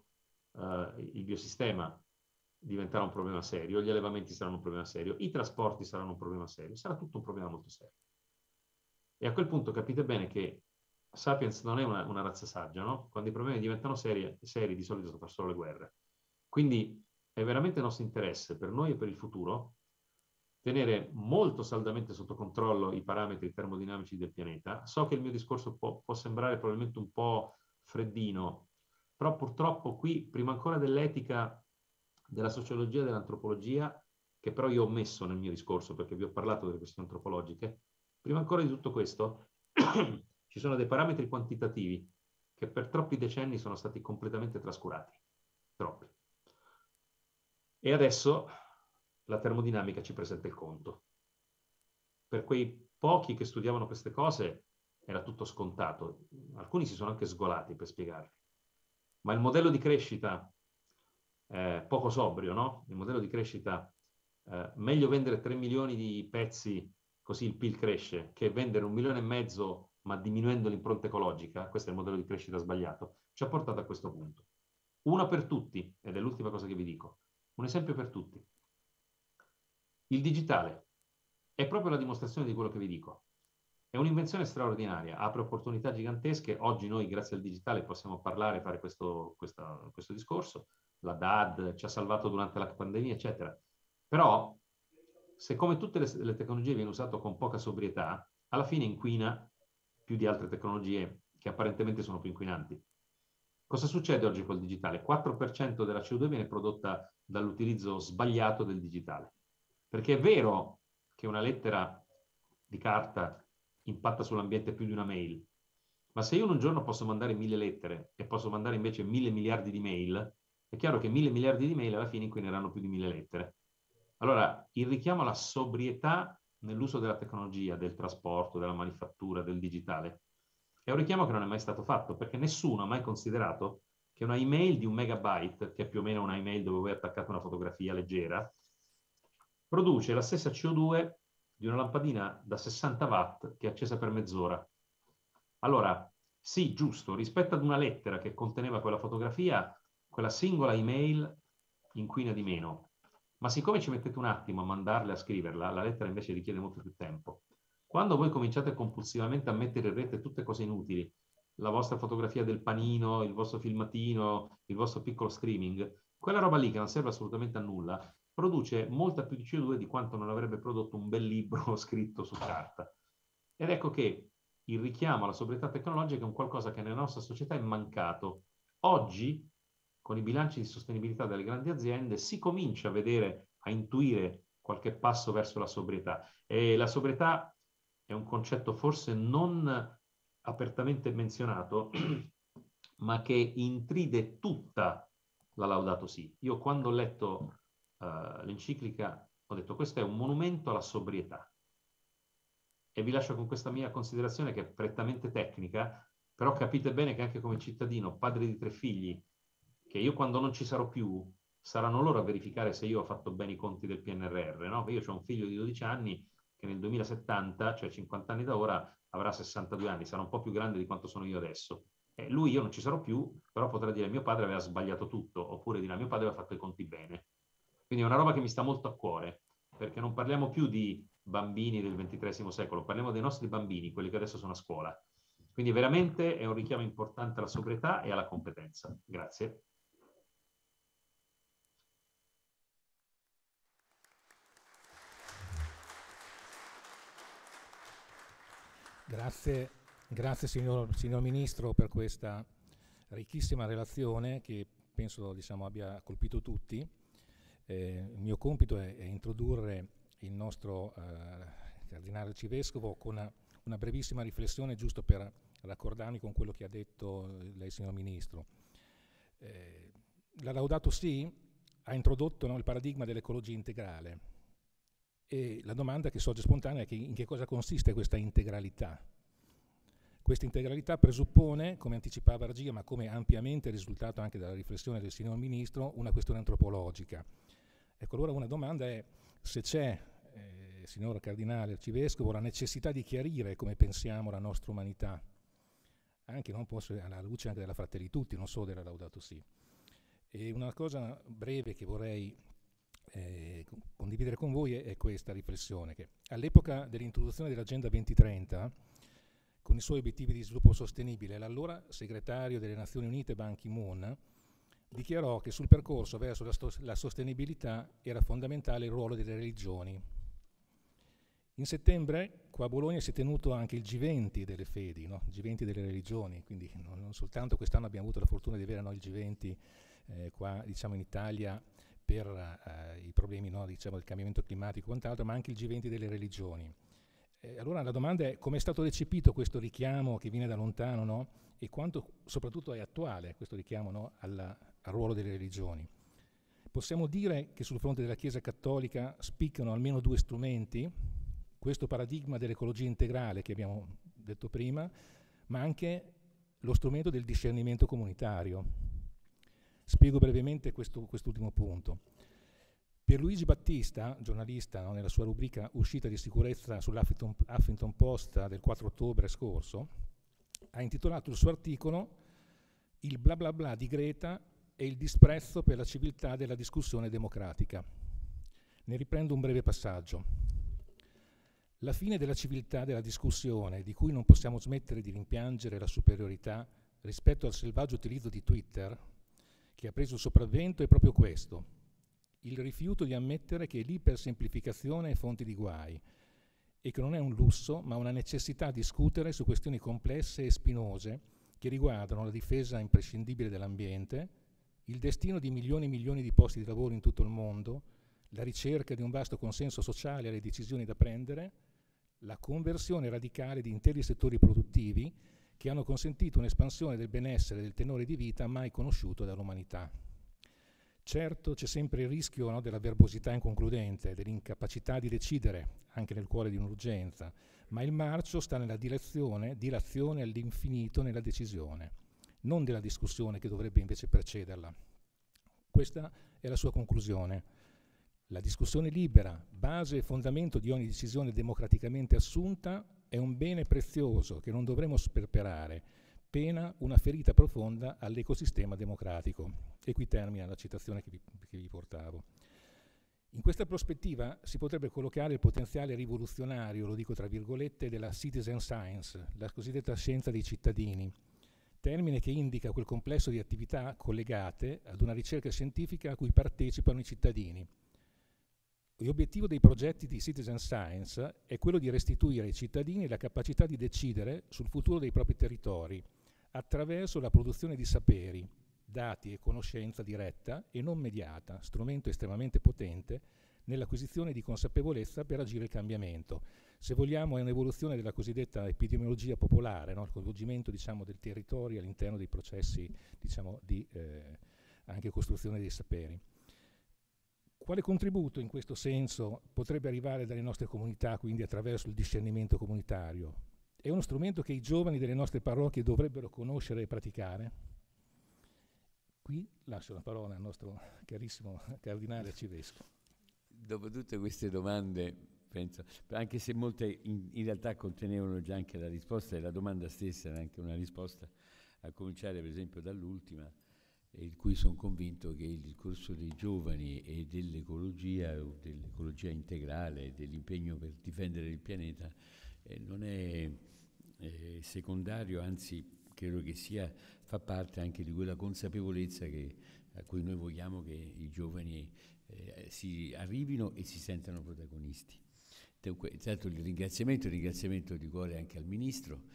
Speaker 4: il biosistema, diventerà un problema serio, gli allevamenti saranno un problema serio, i trasporti saranno un problema serio, sarà tutto un problema molto serio. E a quel punto capite bene che Sapiens non è una razza saggia, no? Quando i problemi diventano seri di solito si fa solo le guerre. Quindi è veramente nostro interesse, per noi e per il futuro, tenere molto saldamente sotto controllo i parametri termodinamici del pianeta. So che il mio discorso può sembrare probabilmente un po' freddino, però purtroppo qui, prima ancora dell'etica, della sociologia e dell'antropologia, che però io ho messo nel mio discorso perché vi ho parlato delle questioni antropologiche, prima ancora di tutto questo ci sono dei parametri quantitativi che per troppi decenni sono stati completamente trascurati. Troppi. E adesso la termodinamica ci presenta il conto. Per quei pochi che studiavano queste cose era tutto scontato. Alcuni si sono anche sgolati per spiegarli. Ma il modello di crescita poco sobrio, no? Il modello di crescita meglio vendere 3 milioni di pezzi così il PIL cresce, che vendere 1,5 milioni ma diminuendo l'impronta ecologica, questo è il modello di crescita sbagliato, ci ha portato a questo punto. Una per tutti, ed è l'ultima cosa che vi dico, un esempio per tutti. Il digitale è proprio la dimostrazione di quello che vi dico. È un'invenzione straordinaria, apre opportunità gigantesche. Oggi noi, grazie al digitale, possiamo parlare, fare questo discorso. La DAD ci ha salvato durante la pandemia, eccetera. Però, se come tutte le tecnologie viene usato con poca sobrietà, alla fine inquina più di altre tecnologie che apparentemente sono più inquinanti. Cosa succede oggi col digitale? 4% della CO2 viene prodotta dall'utilizzo sbagliato del digitale. Perché è vero che una lettera di carta impatta sull'ambiente più di una mail, ma se io in un giorno posso mandare 1000 lettere e posso mandare invece 1000 miliardi di mail, è chiaro che 1000 miliardi di mail alla fine inquineranno più di 1000 lettere. Allora, il richiamo alla sobrietà nell'uso della tecnologia, del trasporto, della manifattura, del digitale, è un richiamo che non è mai stato fatto, perché nessuno ha mai considerato che una email di 1 megabyte, che è più o meno una email dove voi attaccate una fotografia leggera, produce la stessa CO2 di una lampadina da 60 watt che è accesa per mezz'ora. Allora, sì, giusto, rispetto ad una lettera che conteneva quella fotografia, quella singola email inquina di meno. Ma siccome ci mettete un attimo a mandarle, a scriverla, la lettera invece richiede molto più tempo. Quando voi cominciate compulsivamente a mettere in rete tutte cose inutili, la vostra fotografia del panino, il vostro filmatino, il vostro piccolo streaming, quella roba lì che non serve assolutamente a nulla, produce molta più di CO2 di quanto non avrebbe prodotto un bel libro scritto su carta. Ed ecco che il richiamo alla sobrietà tecnologica è un qualcosa che nella nostra società è mancato. Oggi, con i bilanci di sostenibilità delle grandi aziende, si comincia a vedere, a intuire qualche passo verso la sobrietà. E la sobrietà è un concetto forse non apertamente menzionato, ma che intride tutta la Laudato Si. Io quando ho letto l'enciclica ho detto questo è un monumento alla sobrietà. E vi lascio con questa mia considerazione che è prettamente tecnica, però capite bene che anche come cittadino, padre di 3 figli, che io quando non ci sarò più, saranno loro a verificare se io ho fatto bene i conti del PNRR, no? Io ho un figlio di 12 anni che nel 2070, cioè 50 anni da ora, avrà 62 anni, sarà un po' più grande di quanto sono io adesso. E lui, io non ci sarò più, però potrà dire mio padre aveva sbagliato tutto, oppure dirà mio padre aveva fatto i conti bene. Quindi è una roba che mi sta molto a cuore, perché non parliamo più di bambini del XXIII secolo, parliamo dei nostri bambini, quelli che adesso sono a scuola. Quindi veramente è un richiamo importante alla sobrietà e alla competenza. Grazie.
Speaker 5: Grazie signor Ministro per questa ricchissima relazione che penso abbia colpito tutti. Il mio compito è introdurre il nostro Cardinale Arcivescovo con una brevissima riflessione giusto per raccordarmi con quello che ha detto lei signor Ministro. La Laudato Si ha introdotto il paradigma dell'ecologia integrale e la domanda che sorge spontanea è in che cosa consiste questa integralità. Questa integralità presuppone, come anticipava Argia, ma come ampiamente risultato anche dalla riflessione del signor Ministro, una questione antropologica. Ecco, allora una domanda è se c'è, signor Cardinale Arcivescovo, la necessità di chiarire come pensiamo la nostra umanità, anche alla luce anche della Fratelli Tutti, non solo della Laudato Si. E una cosa breve che vorrei condividere con voi è questa riflessione, che all'epoca dell'introduzione dell'Agenda 2030, con i suoi obiettivi di sviluppo sostenibile, l'allora segretario delle Nazioni Unite Ban Ki-moon dichiarò che sul percorso verso la sostenibilità era fondamentale il ruolo delle religioni. In settembre qua a Bologna si è tenuto anche il G20 delle fedi, no? Il G20 delle religioni, quindi non soltanto quest'anno abbiamo avuto la fortuna di avere il G20 qua in Italia per i problemi del cambiamento climatico e quant'altro, ma anche il G20 delle religioni. Allora la domanda è come è stato recepito questo richiamo che viene da lontano, no? E quanto soprattutto è attuale questo richiamo, no? al ruolo delle religioni. Possiamo dire che sul fronte della Chiesa Cattolica spiccano almeno 2 strumenti, questo paradigma dell'ecologia integrale che abbiamo detto prima, ma anche lo strumento del discernimento comunitario. Spiego brevemente quest'ultimo punto. Pierluigi Battista, giornalista, no, nella sua rubrica Uscita di sicurezza sull'Huffington Post del 4 ottobre scorso, ha intitolato il suo articolo "Il bla bla bla di Greta e il disprezzo per la civiltà della discussione democratica". Ne riprendo un breve passaggio. La fine della civiltà della discussione, di cui non possiamo smettere di rimpiangere la superiorità rispetto al selvaggio utilizzo di Twitter, che ha preso il sopravvento, è proprio questo: il rifiuto di ammettere che l'ipersemplificazione è fonte di guai e che non è un lusso ma una necessità discutere su questioni complesse e spinose che riguardano la difesa imprescindibile dell'ambiente, il destino di milioni e milioni di posti di lavoro in tutto il mondo, la ricerca di un vasto consenso sociale alle decisioni da prendere, la conversione radicale di interi settori produttivi che hanno consentito un'espansione del benessere e del tenore di vita mai conosciuto dall'umanità. Certo, c'è sempre il rischio, no, della verbosità inconcludente, dell'incapacità di decidere, anche nel cuore di un'urgenza, ma il marcio sta nella dilazione all'infinito nella decisione, non della discussione che dovrebbe invece precederla. Questa è la sua conclusione. La discussione libera, base e fondamento di ogni decisione democraticamente assunta, è un bene prezioso che non dovremo sperperare, pena una ferita profonda all'ecosistema democratico. E qui termina la citazione che vi portavo. In questa prospettiva si potrebbe collocare il potenziale rivoluzionario, lo dico tra virgolette, della citizen science, la cosiddetta scienza dei cittadini, termine che indica quel complesso di attività collegate ad una ricerca scientifica a cui partecipano i cittadini. L'obiettivo dei progetti di citizen science è quello di restituire ai cittadini la capacità di decidere sul futuro dei propri territori attraverso la produzione di saperi, dati e conoscenza diretta e non mediata, strumento estremamente potente nell'acquisizione di consapevolezza per agire il cambiamento. Se vogliamo è un'evoluzione della cosiddetta epidemiologia popolare, no? Il coinvolgimento, diciamo, del territorio all'interno dei processi, diciamo, di anche costruzione dei saperi. Quale contributo in questo senso potrebbe arrivare dalle nostre comunità, quindi attraverso il discernimento comunitario? È uno strumento che i giovani delle nostre parrocchie dovrebbero conoscere e praticare? Qui lascio la parola al nostro carissimo cardinale arcivescovo.
Speaker 1: Dopo tutte queste domande, penso, anche se molte in realtà contenevano già anche la risposta, e la domanda stessa era anche una risposta, a cominciare per esempio dall'ultima, in cui sono convinto che il discorso dei giovani e dell'ecologia, o dell'ecologia integrale, dell'impegno per difendere il pianeta, non è secondario, anzi credo che fa parte anche di quella consapevolezza a cui noi vogliamo che i giovani si arrivino e si sentano protagonisti. Intanto il ringraziamento di cuore anche al Ministro,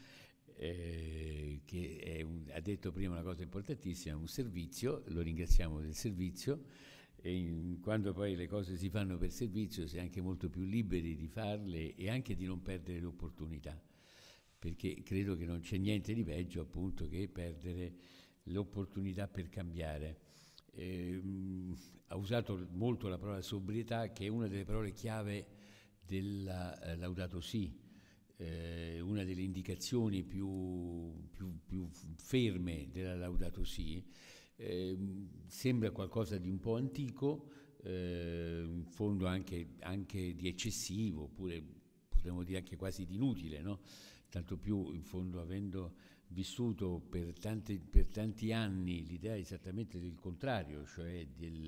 Speaker 1: che ha detto prima una cosa importantissima, un servizio, lo ringraziamo del servizio, e quando poi le cose si fanno per servizio si è anche molto più liberi di farle e anche di non perdere le opportunità, perché credo che non c'è niente di peggio appunto che perdere l'opportunità per cambiare. Ha usato molto la parola sobrietà, che è una delle parole chiave della Laudato Si, una delle indicazioni più ferme della Laudato Si. Sembra qualcosa di un po' antico, in fondo anche di eccessivo, oppure potremmo dire anche quasi di inutile, no? Tanto più in fondo avendo vissuto per tanti anni l'idea esattamente del contrario, cioè di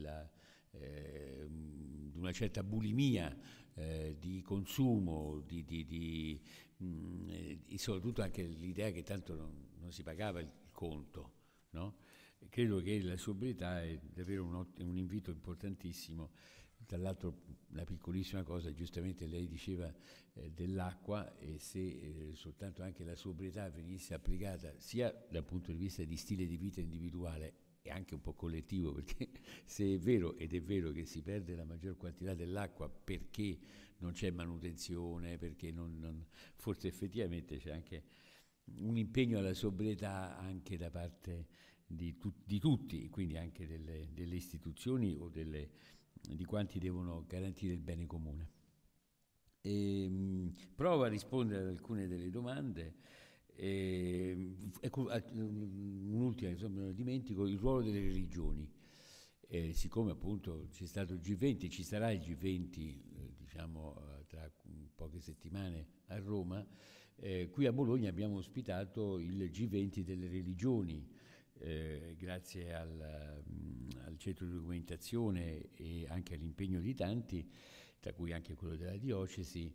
Speaker 1: una certa bulimia di consumo, e soprattutto anche l'idea che tanto non si pagava il conto, no? Credo che la sobrietà è davvero un invito importantissimo. Tra l'altro, una piccolissima cosa, giustamente lei diceva dell'acqua, e se soltanto anche la sobrietà venisse applicata sia dal punto di vista di stile di vita individuale e anche un po' collettivo, perché se è vero, ed è vero, che si perde la maggior quantità dell'acqua perché non c'è manutenzione, perché forse effettivamente c'è anche un impegno alla sobrietà anche da parte di tutti, quindi anche delle istituzioni o di quanti devono garantire il bene comune. Provo a rispondere ad alcune delle domande. Ecco, un'ultima, insomma, non dimentico, il ruolo delle religioni. Siccome appunto c'è stato il G20, ci sarà il G20, tra poche settimane a Roma, qui a Bologna abbiamo ospitato il G20 delle religioni, grazie al centro di documentazione e anche all'impegno di tanti, tra cui anche quello della diocesi,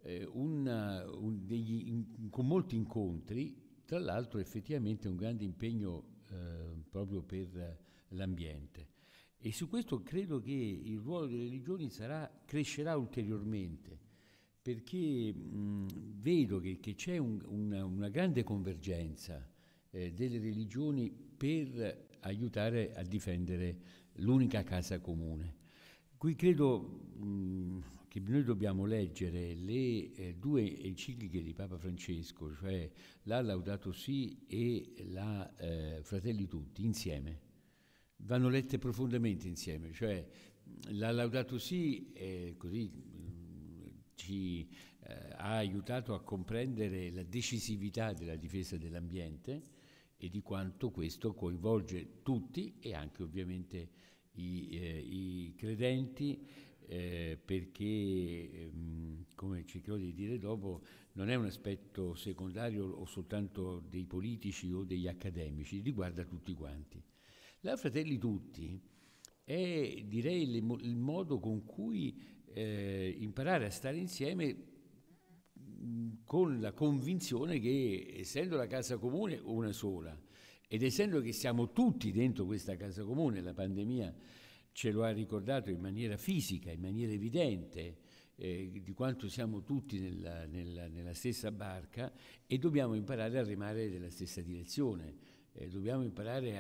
Speaker 1: con molti incontri, tra l'altro effettivamente un grande impegno proprio per l'ambiente. E su questo credo che il ruolo delle religioni crescerà ulteriormente, perché vedo che c'è una grande convergenza delle religioni per aiutare a difendere l'unica casa comune. Qui credo che noi dobbiamo leggere le due encicliche di Papa Francesco, cioè la Laudato Si e la Fratelli Tutti, insieme. Vanno lette profondamente insieme, cioè la Laudato Si così ci ha aiutato a comprendere la decisività della difesa dell'ambiente, e di quanto questo coinvolge tutti e anche ovviamente i credenti, perché, come cercherò di dire dopo, non è un aspetto secondario o soltanto dei politici o degli accademici, riguarda tutti quanti. La Fratelli Tutti è, direi, il modo con cui imparare a stare insieme con la convinzione che, essendo la casa comune una sola, ed essendo che siamo tutti dentro questa casa comune, la pandemia ce lo ha ricordato in maniera fisica, in maniera evidente, di quanto siamo tutti nella stessa barca, e dobbiamo imparare a remare nella stessa direzione, dobbiamo imparare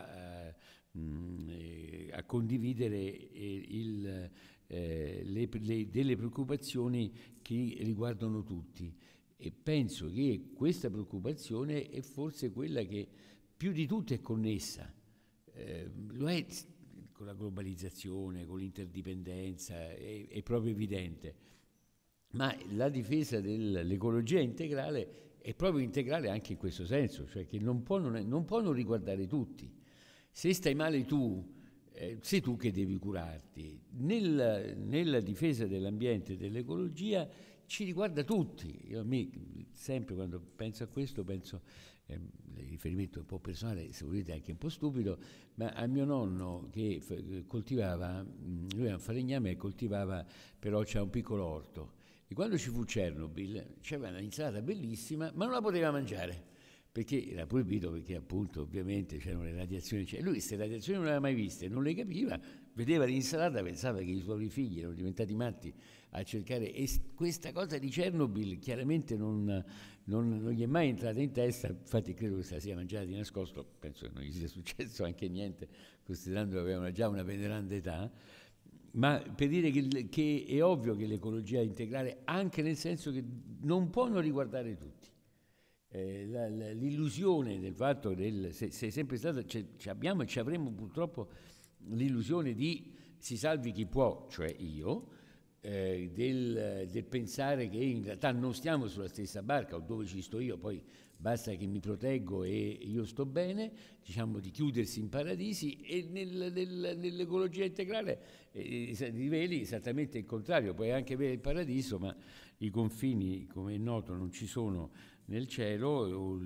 Speaker 1: a condividere delle preoccupazioni che riguardano tutti, e penso che questa preoccupazione è forse quella che più di tutte è connessa, lo è con la globalizzazione, con l'interdipendenza, è proprio evidente, ma la difesa dell'ecologia integrale è proprio integrale anche in questo senso, cioè che non può non riguardare tutti. Se stai male tu, sei tu che devi curarti. Nella difesa dell'ambiente e dell'ecologia ci riguarda tutti. Sempre quando penso a questo penso, il riferimento è un po' personale, se volete anche un po' stupido, ma a mio nonno che coltivava, lui era un falegname e coltivava, però c'era un piccolo orto, e quando ci fu Chernobyl c'era un'insalata bellissima, ma non la poteva mangiare, perché era proibito, perché appunto ovviamente c'erano le radiazioni, lui queste radiazioni non le aveva mai viste, non le capiva, vedeva l'insalata, pensava che i suoi figli erano diventati matti a cercare, e questa cosa di Chernobyl chiaramente non gli è mai entrata in testa, infatti credo che se la sia mangiata di nascosto, penso che non gli sia successo anche niente, considerando che avevano già una veneranda età, ma per dire che è ovvio che l'ecologia è integrale, anche nel senso che non può non riguardare tutti. L'illusione del fatto sei sempre stata, abbiamo e ci avremo purtroppo l'illusione di si salvi chi può, cioè io, del pensare che in realtà non stiamo sulla stessa barca, o dove ci sto io, poi basta che mi proteggo e io sto bene, diciamo di chiudersi in paradisi, e nell'ecologia integrale riveli esattamente il contrario, puoi anche avere il paradiso, ma i confini, come è noto, non ci sono nel cielo, o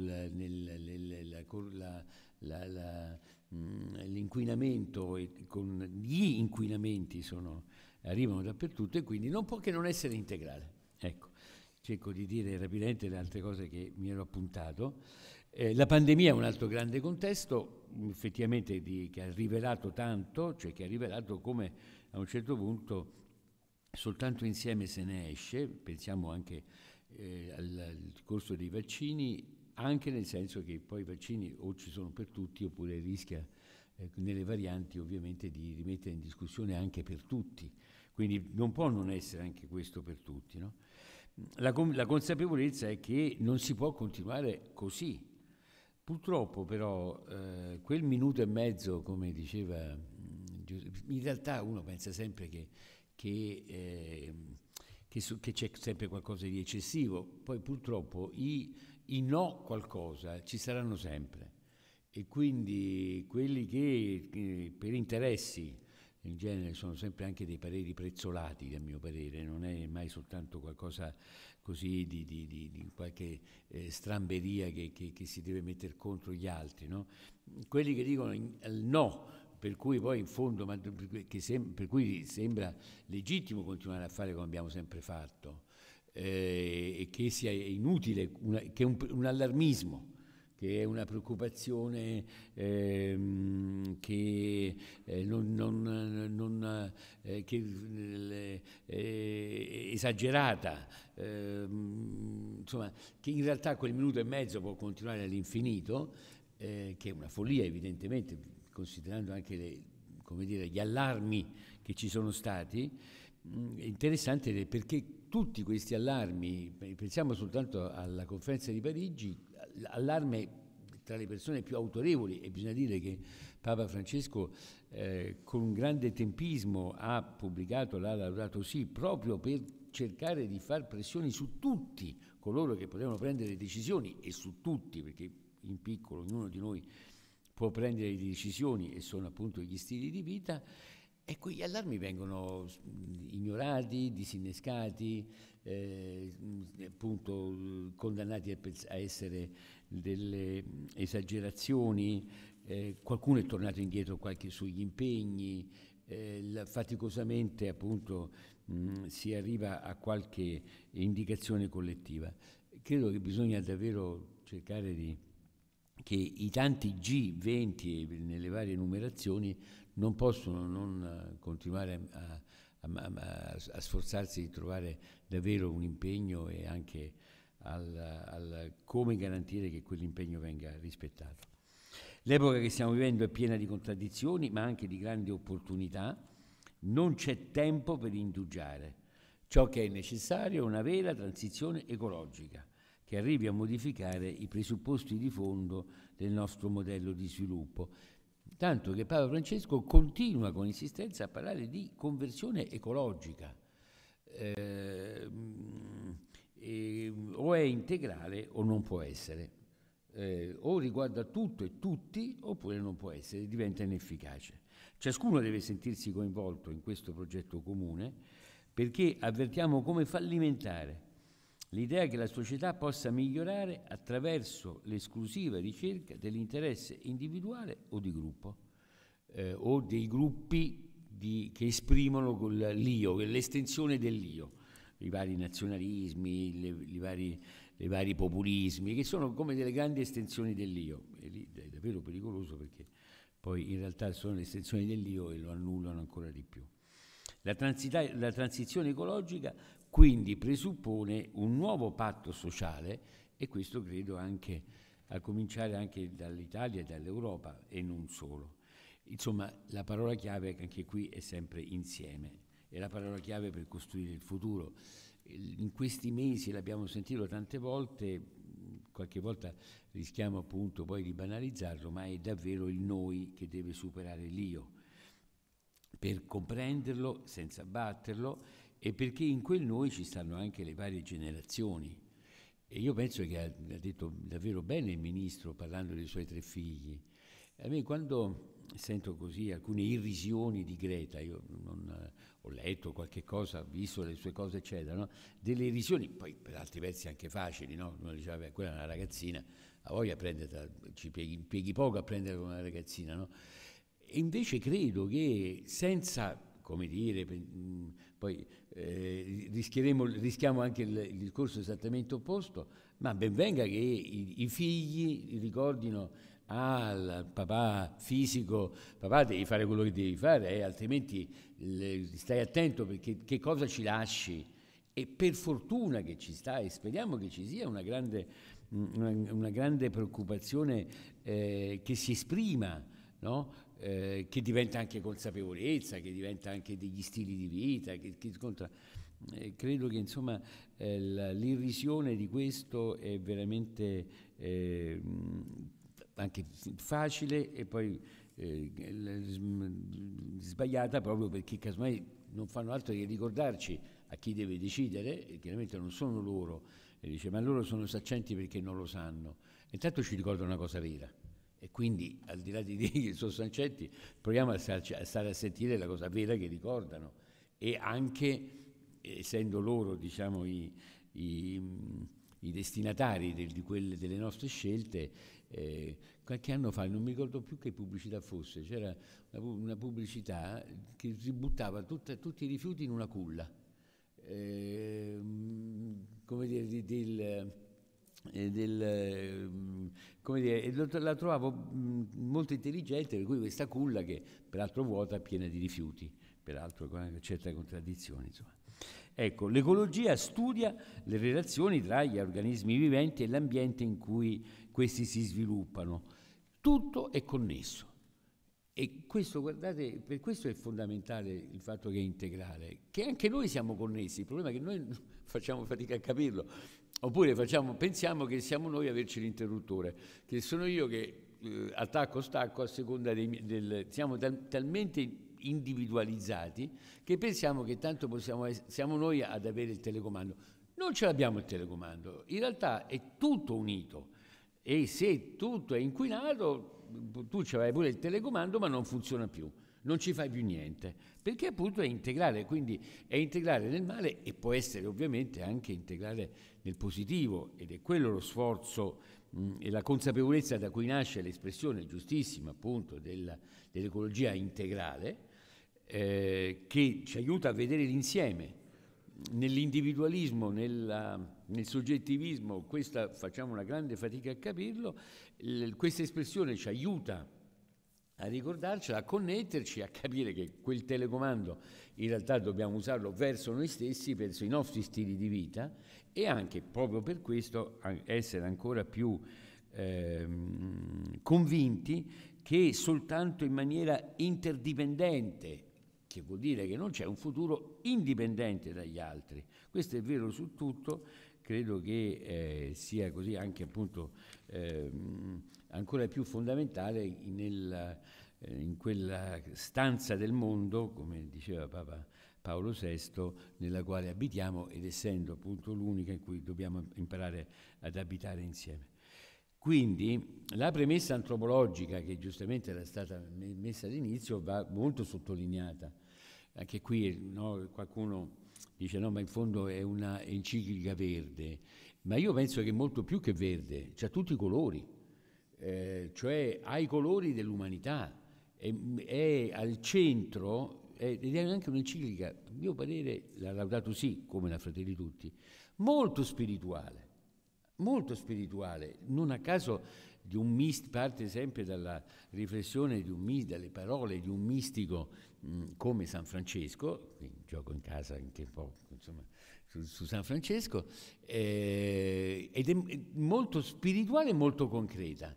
Speaker 1: l'inquinamento con gli inquinamenti arrivano dappertutto, e quindi non può che non essere integrale. Ecco, cerco di dire rapidamente le altre cose che mi ero appuntato. La pandemia è un altro grande contesto, effettivamente, che ha rivelato tanto, cioè che ha rivelato come a un certo punto soltanto insieme se ne esce. Pensiamo anche al discorso dei vaccini, anche nel senso che poi i vaccini o ci sono per tutti, oppure rischia nelle varianti ovviamente di rimettere in discussione anche per tutti, quindi non può non essere anche questo per tutti, no? La consapevolezza è che non si può continuare così. Purtroppo però quel minuto e mezzo, come diceva in realtà uno pensa sempre che c'è sempre qualcosa di eccessivo, poi purtroppo i no qualcosa ci saranno sempre, e quindi quelli che per interessi, in genere sono sempre anche dei pareri prezzolati, a mio parere, non è mai soltanto qualcosa così di qualche stramberia che si deve mettere contro gli altri, no? Quelli che dicono il no, per cui poi in fondo, per cui sembra legittimo continuare a fare come abbiamo sempre fatto, e che sia inutile, che è un allarmismo, che è una preoccupazione esagerata, insomma, che in realtà quel minuto e mezzo può continuare all'infinito, che è una follia evidentemente, considerando anche gli allarmi che ci sono stati. È interessante perché tutti questi allarmi, pensiamo soltanto alla conferenza di Parigi, allarme tra le persone più autorevoli, e bisogna dire che Papa Francesco con grande tempismo ha pubblicato la Laudato Si, proprio per cercare di far pressioni su tutti coloro che potevano prendere decisioni, e su tutti, perché in piccolo, ognuno di noi può prendere le decisioni e sono appunto gli stili di vita, e quegli allarmi vengono ignorati, disinnescati, appunto condannati a essere delle esagerazioni, qualcuno è tornato indietro sugli impegni, faticosamente appunto si arriva a qualche indicazione collettiva. Credo che bisogna davvero cercare che i tanti G20 nelle varie numerazioni non possono non continuare a sforzarsi di trovare davvero un impegno e anche come garantire che quell'impegno venga rispettato. L'epoca che stiamo vivendo è piena di contraddizioni, ma anche di grandi opportunità. Non c'è tempo per indugiare. Ciò che è necessario è una vera transizione ecologica che arrivi a modificare i presupposti di fondo del nostro modello di sviluppo. Tanto che Papa Francesco continua con insistenza a parlare di conversione ecologica. O è integrale o non può essere. O riguarda tutto e tutti, oppure non può essere, diventa inefficace. Ciascuno deve sentirsi coinvolto in questo progetto comune, perché avvertiamo come fallimentare l'idea che la società possa migliorare attraverso l'esclusiva ricerca dell'interesse individuale o di gruppo, o dei gruppi che esprimono l'io, l'estensione dell'io, i vari nazionalismi, i vari populismi, che sono come delle grandi estensioni dell'io. E lì è davvero pericoloso, perché poi in realtà sono le estensioni dell'io e lo annullano ancora di più. La transizione ecologica quindi presuppone un nuovo patto sociale, e questo credo anche a cominciare anche dall'Italia e dall'Europa, e non solo. Insomma, la parola chiave anche qui è sempre insieme, è la parola chiave per costruire il futuro. In questi mesi l'abbiamo sentito tante volte, qualche volta rischiamo appunto poi di banalizzarlo, ma è davvero il noi che deve superare l'io, per comprenderlo senza batterlo, e perché in quel noi ci stanno anche le varie generazioni. E io penso che ha detto davvero bene il Ministro parlando dei suoi 3 figli. A me, quando sento così alcune irrisioni di Greta, io non ho letto qualche cosa, ho visto le sue cose eccetera, no? Delle irrisioni, poi per altri versi anche facili, no? Uno diceva, beh, quella è una ragazzina, a voglia prenderla, ci pieghi poco a prenderla come una ragazzina, no? E invece credo che senza, come dire, poi rischiamo anche il discorso esattamente opposto, ma ben venga che i figli ricordino al papà fisico: papà, devi fare quello che devi fare, altrimenti stai attento, perché che cosa ci lasci. E per fortuna che ci sta, e speriamo che ci sia una grande preoccupazione che si esprima, no? Che diventa anche consapevolezza, che diventa anche degli stili di vita, credo che insomma l'irrisione di questo è veramente anche facile, e poi sbagliata, proprio perché casomai non fanno altro che ricordarci a chi deve decidere, e chiaramente non sono loro, e dice, ma loro sono saccenti perché non lo sanno. Intanto ci ricordano una cosa vera, e quindi al di là di dire che sono saccenti, proviamo a stare a sentire la cosa vera che ricordano, e anche essendo loro, diciamo, i destinatari delle nostre scelte. Qualche anno fa, non mi ricordo più che pubblicità fosse, c'era una pubblicità che ributtava tutti i rifiuti in una culla, come dire, come dire, la trovavo molto intelligente, per cui questa culla, che peraltro vuota, piena di rifiuti, peraltro con una certa contraddizione, insomma. Ecco, l'ecologia studia le relazioni tra gli organismi viventi e l'ambiente in cui questi si sviluppano. Tutto è connesso, e questo, guardate, per questo è fondamentale il fatto che è integrale, che anche noi siamo connessi. Il problema è che noi facciamo fatica a capirlo, oppure pensiamo che siamo noi a averci l'interruttore, che sono io che attacco, stacco a seconda siamo talmente individualizzati che pensiamo che tanto siamo noi ad avere il telecomando. Non ce l'abbiamo il telecomando, in realtà è tutto unito, e se tutto è inquinato, tu c'avrai pure il telecomando ma non funziona più, non ci fai più niente, perché appunto è integrale, quindi è integrale nel male e può essere ovviamente anche integrale nel positivo, ed è quello lo sforzo e la consapevolezza da cui nasce l'espressione giustissima appunto dell'ecologia integrale, che ci aiuta a vedere l'insieme. Nell'individualismo, nel soggettivismo, facciamo una grande fatica a capirlo, questa espressione ci aiuta a ricordarcela, a connetterci, a capire che quel telecomando in realtà dobbiamo usarlo verso noi stessi, verso i nostri stili di vita, e anche proprio per questo essere ancora più convinti che soltanto in maniera interdipendente, che vuol dire che non c'è un futuro indipendente dagli altri. Questo è vero su tutto, credo che sia così anche appunto ancora più fondamentale in quella stanza del mondo, come diceva Papa Paolo VI, nella quale abitiamo, ed essendo appunto l'unica in cui dobbiamo imparare ad abitare insieme. Quindi la premessa antropologica, che giustamente era stata messa all'inizio, va molto sottolineata. Anche qui qualcuno dice no, ma in fondo è una enciclica verde, ma io penso che molto più che verde, c'ha tutti i colori, cioè ha i colori dell'umanità, è al centro, ed è anche un'enciclica, a mio parere, la Laudato Si, come la Fratelli Tutti, molto spirituale, non a caso di parte sempre dalla riflessione dalle parole di un mistico come San Francesco, quindi gioco in casa anche un po' insomma, su San Francesco, ed è molto spirituale e molto concreta,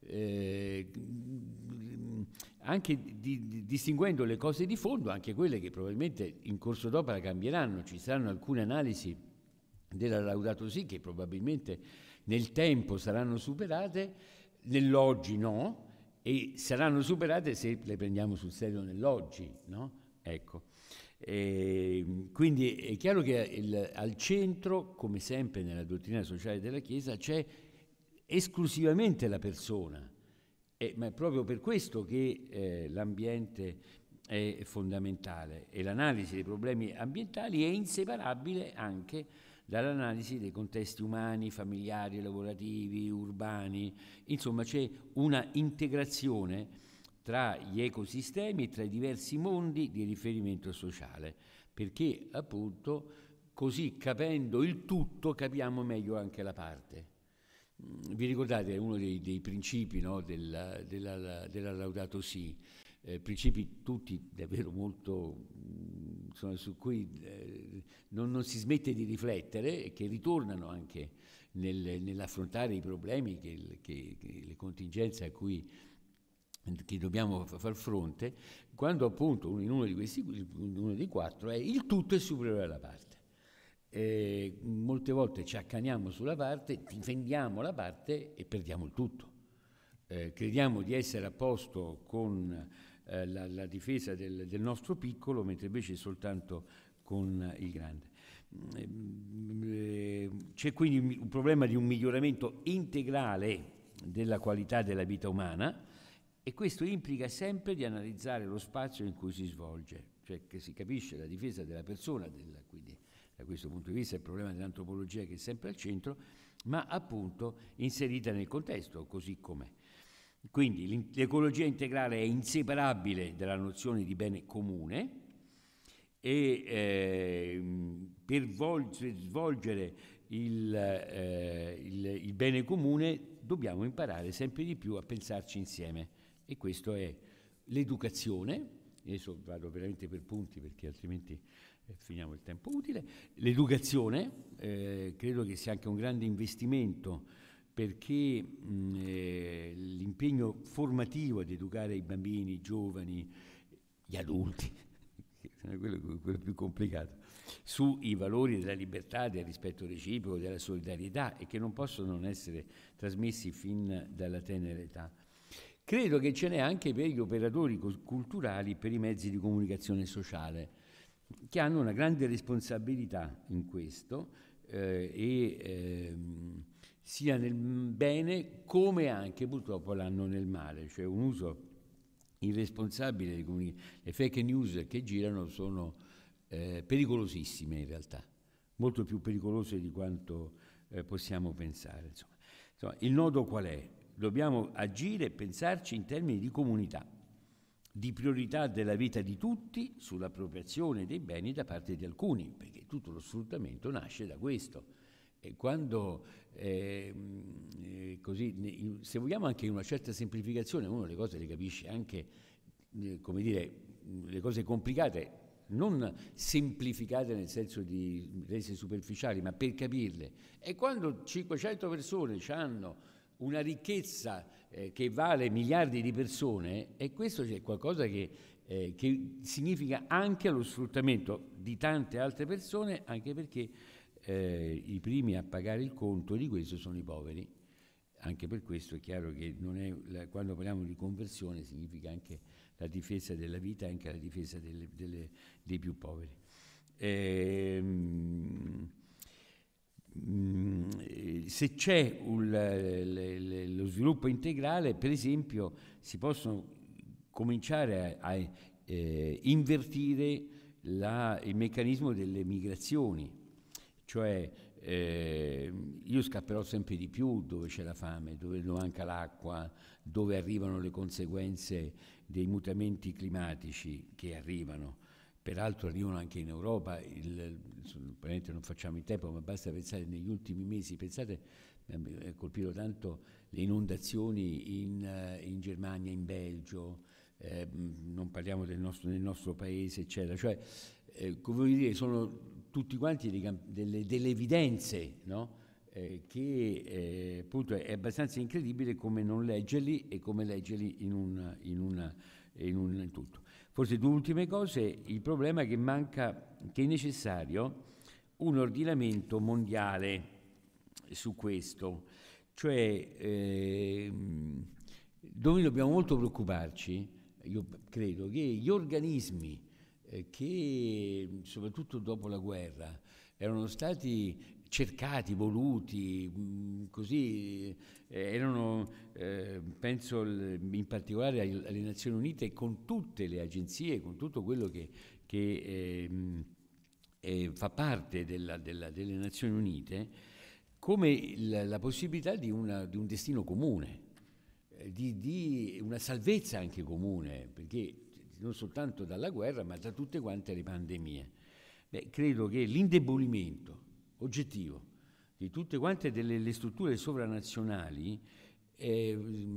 Speaker 1: anche distinguendo le cose di fondo, anche quelle che probabilmente in corso d'opera cambieranno. Ci saranno alcune analisi della Laudato Si che probabilmente nel tempo saranno superate, nell'oggi no, e saranno superate se le prendiamo sul serio nell'oggi, no? Ecco. Quindi è chiaro che al centro, come sempre nella dottrina sociale della Chiesa, c'è esclusivamente la persona, ma è proprio per questo che l'ambiente è fondamentale, e l'analisi dei problemi ambientali è inseparabile anche dall'analisi dei contesti umani, familiari, lavorativi, urbani. Insomma, c'è una integrazione tra gli ecosistemi, tra i diversi mondi di riferimento sociale, perché appunto così, capendo il tutto, capiamo meglio anche la parte. Vi ricordate uno dei principi, no, della Laudato Si, principi tutti davvero molto, insomma, su cui non si smette di riflettere e che ritornano anche nell'affrontare i problemi, le contingenze a cui che dobbiamo far fronte, quando appunto uno dei quattro è il tutto è superiore alla parte. Molte volte ci accaniamo sulla parte, difendiamo la parte e perdiamo il tutto. Crediamo di essere a posto con la difesa del nostro piccolo, mentre invece è soltanto con il grande. C'è quindi un problema di un miglioramento integrale della qualità della vita umana, e questo implica sempre di analizzare lo spazio in cui si svolge, cioè che si capisce la difesa della persona, quindi da questo punto di vista il problema dell'antropologia che è sempre al centro, ma appunto inserita nel contesto, così com'è. Quindi l'ecologia integrale è inseparabile dalla nozione di bene comune, e per svolgere il bene comune dobbiamo imparare sempre di più a pensarci insieme, e questo è l'educazione. Adesso vado veramente per punti perché altrimenti finiamo il tempo utile. L'educazione credo che sia anche un grande investimento, perché l'impegno formativo ad educare i bambini, i giovani, gli adulti, quello più complicato, sui valori della libertà, del rispetto reciproco, della solidarietà, e che non possono non essere trasmessi fin dalla tenera età. Credo che ce n'è anche per gli operatori culturali, per i mezzi di comunicazione sociale, che hanno una grande responsabilità in questo, sia nel bene come anche purtroppo l'hanno nel male, cioè un uso irresponsabile di le fake news che girano sono pericolosissime in realtà, molto più pericolose di quanto possiamo pensare. Insomma, il nodo qual è? Dobbiamo agire e pensarci in termini di comunità, di priorità della vita di tutti sull'appropriazione dei beni da parte di alcuni, perché tutto lo sfruttamento nasce da questo. E quando, così, se vogliamo anche in una certa semplificazione, uno le cose le capisce anche, come dire, le cose complicate, non semplificate nel senso di rese superficiali, ma per capirle. E quando 500 persone hanno una ricchezza che vale miliardi di persone, e questo c'è qualcosa che significa anche lo sfruttamento di tante altre persone, anche perché i primi a pagare il conto di questo sono i poveri. Anche per questo è chiaro che quando parliamo di conversione significa anche la difesa della vita e anche la difesa dei più poveri. Se c'è lo sviluppo integrale, per esempio, si possono cominciare a invertire il meccanismo delle migrazioni, cioè io scapperò sempre di più dove c'è la fame, dove non manca l'acqua, dove arrivano le conseguenze dei mutamenti climatici che arrivano. Peraltro arrivano anche in Europa, probabilmente non facciamo in tempo, ma basta pensare negli ultimi mesi, pensate, colpito tanto le inondazioni in Germania, in Belgio, non parliamo del nostro paese, eccetera. Cioè, come vuol dire, sono tutti quanti delle evidenze, no? Che appunto è abbastanza incredibile come non leggerli e come leggerli in tutto. Forse due ultime cose: il problema che è necessario un ordinamento mondiale su questo, cioè dove dobbiamo molto preoccuparci, io credo che gli organismi che soprattutto dopo la guerra erano stati cercati, voluti, così erano, penso in particolare alle Nazioni Unite, con tutte le agenzie, con tutto quello che fa parte delle Nazioni Unite, come la possibilità di un destino comune, di una salvezza anche comune, perché non soltanto dalla guerra, ma da tutte quante le pandemie. Credo che l'indebolimento oggettivo di tutte quante le strutture sovranazionali è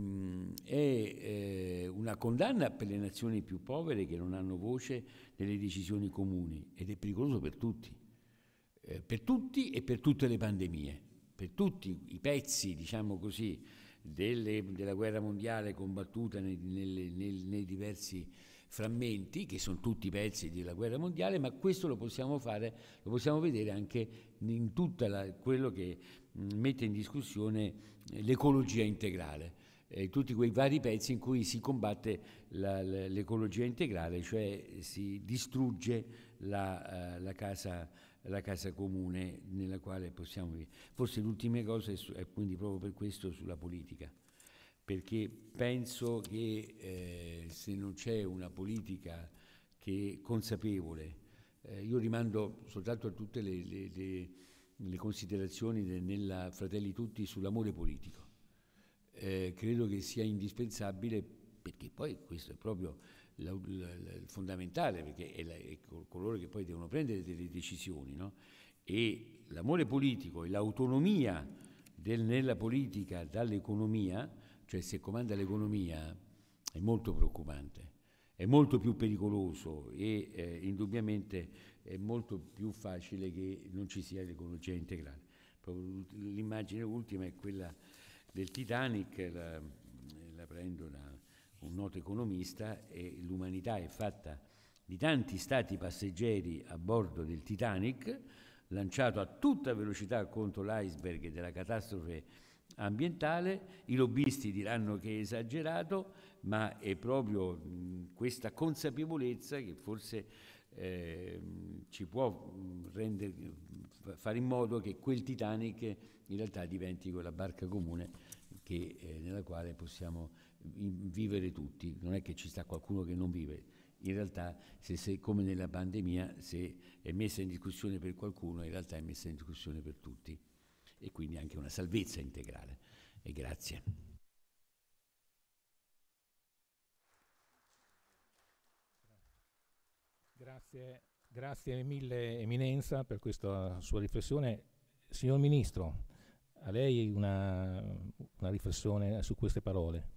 Speaker 1: una condanna per le nazioni più povere che non hanno voce nelle decisioni comuni, ed è pericoloso per tutti e per tutte le pandemie, per tutti i pezzi, diciamo così, della guerra mondiale combattuta nei diversi frammenti, che sono tutti pezzi della guerra mondiale, ma questo lo possiamo vedere anche in tutto quello che mette in discussione l'ecologia integrale, tutti quei vari pezzi in cui si combatte l'ecologia integrale, cioè si distrugge la casa comune nella quale possiamo vivere. Forse l'ultima cosa è quindi proprio per questo sulla politica, perché penso che se non c'è una politica che è consapevole, io rimando soltanto a tutte le considerazioni nella Fratelli Tutti sull'amore politico. Credo che sia indispensabile, perché poi questo è proprio il fondamentale, perché è coloro che poi devono prendere delle decisioni, no? E l'amore politico e l'autonomia nella politica dall'economia, cioè se comanda l'economia, è molto preoccupante, è molto più pericoloso e indubbiamente è molto più facile che non ci sia l'ecologia integrale. Proprio l'immagine ultima è quella del Titanic, la prendo da un noto economista, e l'umanità è fatta di tanti stati passeggeri a bordo del Titanic, lanciato a tutta velocità contro l'iceberg della catastrofe ambientale. I lobbisti diranno che è esagerato, ma è proprio questa consapevolezza che forse ci può fare in modo che quel Titanic in realtà diventi quella barca comune nella quale possiamo vivere tutti. Non è che ci sta qualcuno che non vive. In realtà, se come nella pandemia, se è messa in discussione per qualcuno, in realtà è messa in discussione per tutti. E quindi anche una salvezza integrale. E grazie.
Speaker 5: Grazie mille Eminenza per questa sua riflessione. Signor Ministro, a lei una riflessione su queste parole.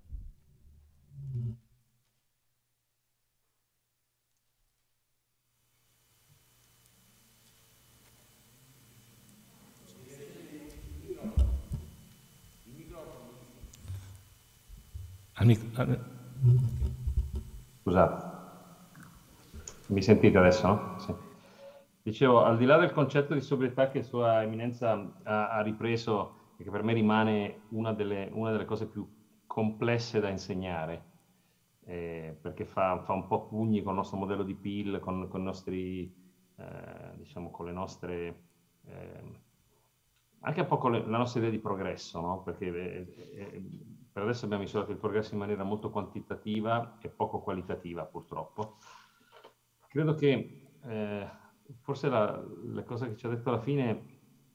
Speaker 4: Scusate, mi sentite adesso, no? Sì. Dicevo, al di là del concetto di sobrietà che Sua Eminenza ha ripreso e che per me rimane una delle cose più complesse da insegnare, perché fa un po' pugni con il nostro modello di PIL, con i nostri, diciamo, con le nostre, anche un po' con la nostra idea di progresso, no? Perché per adesso abbiamo misurato il progresso in maniera molto quantitativa e poco qualitativa, purtroppo. Credo che forse le cose che ci ha detto alla fine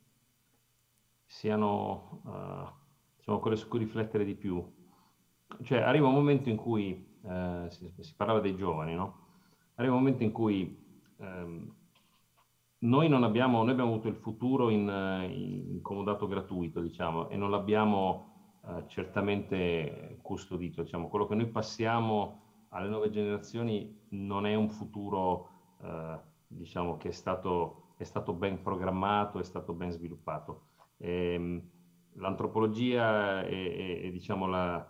Speaker 4: siano diciamo, quelle su cui riflettere di più. Cioè, arriva un momento in cui, si parlava dei giovani, no? Arriva un momento in cui noi abbiamo avuto il futuro in comodato gratuito, diciamo, e non l'abbiamo certamente custodito. Diciamo. Quello che noi passiamo alle nuove generazioni non è un futuro diciamo, che è stato ben programmato, è stato ben sviluppato. L'antropologia e diciamo, la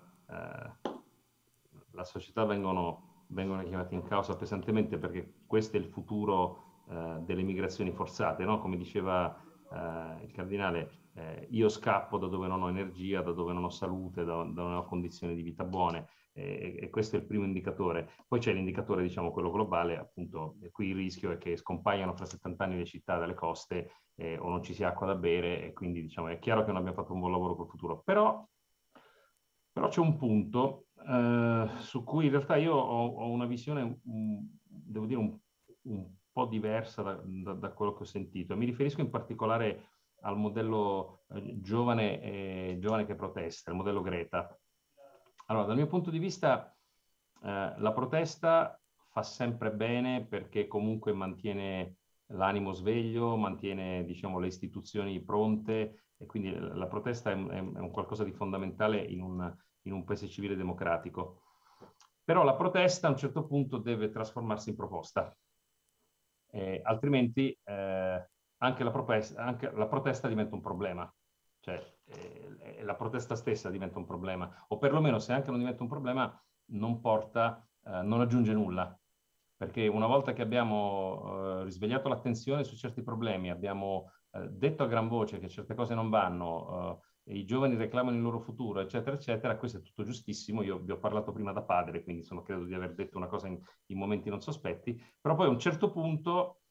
Speaker 4: società vengono chiamate in causa pesantemente, perché questo è il futuro delle migrazioni forzate, no? Come diceva il cardinale, io scappo da dove non ho energia, da dove non ho salute, da non ho condizioni di vita buone, e questo è il primo indicatore. Poi c'è l'indicatore, diciamo, quello globale, appunto, qui il rischio è che scompaiano fra 70 anni le città dalle coste o non ci sia acqua da bere, e quindi, diciamo, è chiaro che non abbiamo fatto un buon lavoro col futuro. Però c'è un punto su cui in realtà io ho una visione, devo dire, un po' diversa da quello che ho sentito. Mi riferisco in particolare al modello giovane che protesta, il modello Greta. Allora, dal mio punto di vista, la protesta fa sempre bene, perché comunque mantiene l'animo sveglio, mantiene, diciamo, le istituzioni pronte, e quindi la protesta è un qualcosa di fondamentale in un paese civile democratico. Però la protesta a un certo punto deve trasformarsi in proposta, altrimenti anche la protesta diventa un problema, cioè la protesta stessa diventa un problema, o perlomeno, se anche non diventa un problema, non aggiunge nulla, perché una volta che abbiamo risvegliato l'attenzione su certi problemi, abbiamo detto a gran voce che certe cose non vanno, i giovani reclamano il loro futuro, eccetera, eccetera, questo è tutto giustissimo. Io vi ho parlato prima da padre, quindi credo di aver detto una cosa in momenti non sospetti, però poi a un certo punto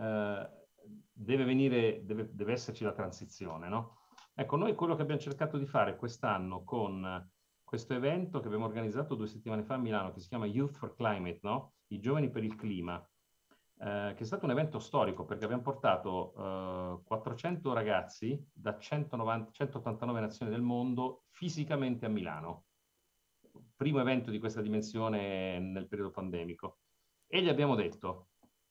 Speaker 4: deve esserci la transizione, no? Ecco, noi quello che abbiamo cercato di fare quest'anno con questo evento che abbiamo organizzato 2 settimane fa a Milano, che si chiama Youth for Climate, no? I giovani per il clima, che è stato un evento storico, perché abbiamo portato 400 ragazzi da 189 nazioni del mondo fisicamente a Milano. Primo evento di questa dimensione nel periodo pandemico. E gli abbiamo detto,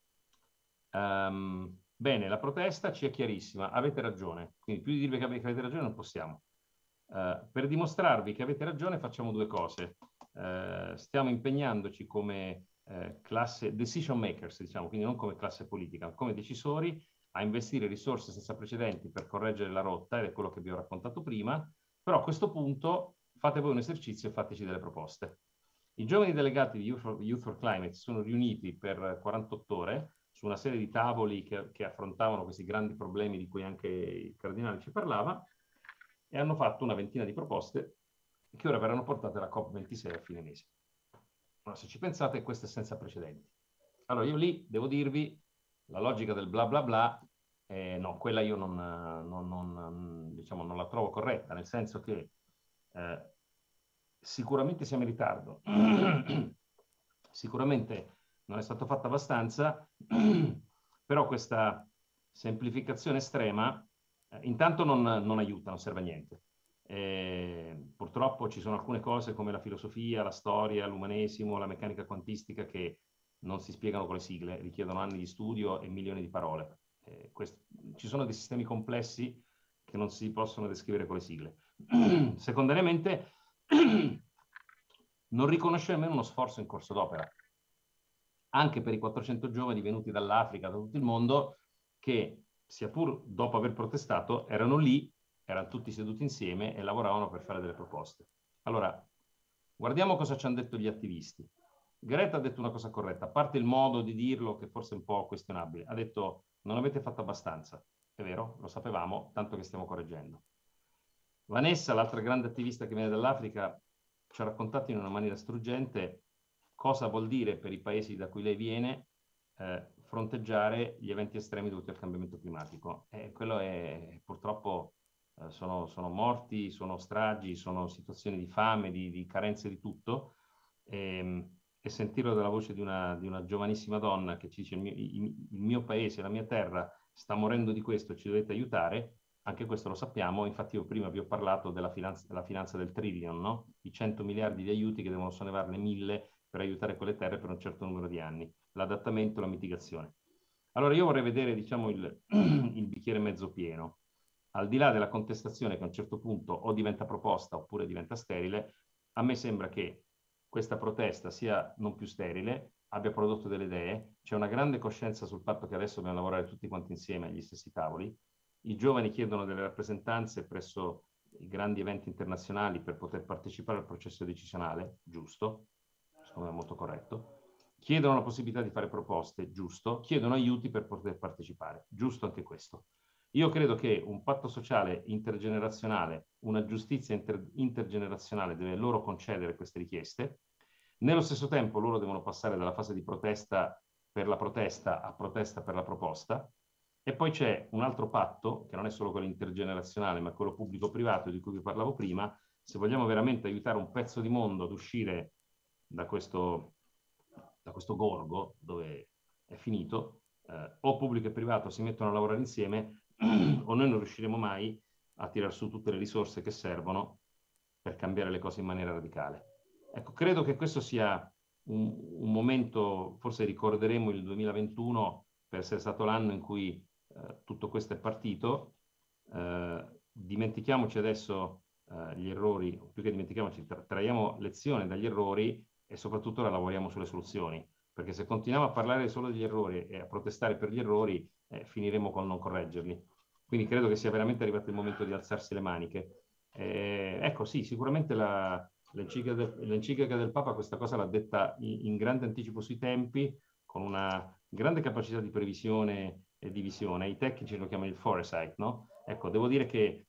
Speaker 4: bene, la protesta ci è chiarissima, avete ragione, quindi più di dirvi che avete ragione non possiamo. Per dimostrarvi che avete ragione facciamo 2 cose. Stiamo impegnandoci come classe decision makers, diciamo, quindi non come classe politica, come decisori, a investire risorse senza precedenti per correggere la rotta, ed è quello che vi ho raccontato prima. Però a questo punto fate voi un esercizio e fateci delle proposte. I giovani delegati di Youth for Climate si sono riuniti per 48 ore su una serie di tavoli che affrontavano questi grandi problemi di cui anche il cardinale ci parlava, e hanno fatto una ventina di proposte che ora verranno portate alla COP26 a fine mese. Allora, se ci pensate, questo è senza precedenti. Allora, io lì devo dirvi, la logica del bla bla bla no, quella io diciamo, non la trovo corretta, nel senso che sicuramente siamo in ritardo, sicuramente non è stato fatto abbastanza, però questa semplificazione estrema intanto non aiuta, non serve a niente. Purtroppo ci sono alcune cose come la filosofia, la storia, l'umanesimo, la meccanica quantistica che non si spiegano con le sigle, richiedono anni di studio e milioni di parole. Ci sono dei sistemi complessi che non si possono descrivere con le sigle. Secondariamente, non riconosce nemmeno uno sforzo in corso d'opera, anche per i 400 giovani venuti dall'Africa, da tutto il mondo, che, sia pur dopo aver protestato, erano lì, erano tutti seduti insieme e lavoravano per fare delle proposte. Allora, guardiamo cosa ci hanno detto gli attivisti. Greta ha detto una cosa corretta, a parte il modo di dirlo che forse è un po' questionabile. Ha detto: non avete fatto abbastanza. È vero, lo sapevamo, tanto che stiamo correggendo. Vanessa, l'altra grande attivista che viene dall'Africa, ci ha raccontato in una maniera struggente cosa vuol dire per i paesi da cui lei viene fronteggiare gli eventi estremi dovuti al cambiamento climatico. Quello è purtroppo sono morti, sono stragi, sono situazioni di fame, di carenze di tutto. E sentirlo dalla voce di una giovanissima donna che ci dice: il mio paese, la mia terra sta morendo di questo, ci dovete aiutare, anche questo lo sappiamo. Infatti io prima vi ho parlato della finanza del trillion, no? I 100 miliardi di aiuti che devono sollevarne 1000 per aiutare quelle terre per un certo numero di anni, l'adattamento, la mitigazione. Allora io vorrei vedere, diciamo, il bicchiere mezzo pieno. Al di là della contestazione che a un certo punto o diventa proposta oppure diventa sterile, a me sembra che questa protesta sia non più sterile, abbia prodotto delle idee, c'è una grande coscienza sul fatto che adesso dobbiamo lavorare tutti quanti insieme agli stessi tavoli, i giovani chiedono delle rappresentanze presso i grandi eventi internazionali per poter partecipare al processo decisionale, giusto, secondo me è molto corretto, chiedono la possibilità di fare proposte, giusto, chiedono aiuti per poter partecipare, giusto anche questo. Io credo che un patto sociale intergenerazionale, una giustizia intergenerazionale deve loro concedere queste richieste. Nello stesso tempo loro devono passare dalla fase di protesta per la protesta a protesta per la proposta. E poi c'è un altro patto, che non è solo quello intergenerazionale, ma quello pubblico-privato di cui vi parlavo prima. Se vogliamo veramente aiutare un pezzo di mondo ad uscire da questo gorgo dove è finito, o pubblico e privato si mettono a lavorare insieme, o noi non riusciremo mai a tirar su tutte le risorse che servono per cambiare le cose in maniera radicale. Ecco, credo che questo sia un momento, forse ricorderemo il 2021 per essere stato l'anno in cui tutto questo è partito. Dimentichiamoci adesso gli errori, più che dimentichiamoci, traiamo lezione dagli errori e soprattutto ora lavoriamo sulle soluzioni, perché se continuiamo a parlare solo degli errori e a protestare per gli errori, finiremo col non correggerli. Quindi credo che sia veramente arrivato il momento di alzarsi le maniche. Ecco, sì, sicuramente l'enciclica del Papa questa cosa l'ha detta in grande anticipo sui tempi, con una grande capacità di previsione e di visione. I tecnici lo chiamano il foresight, no? Ecco, devo dire che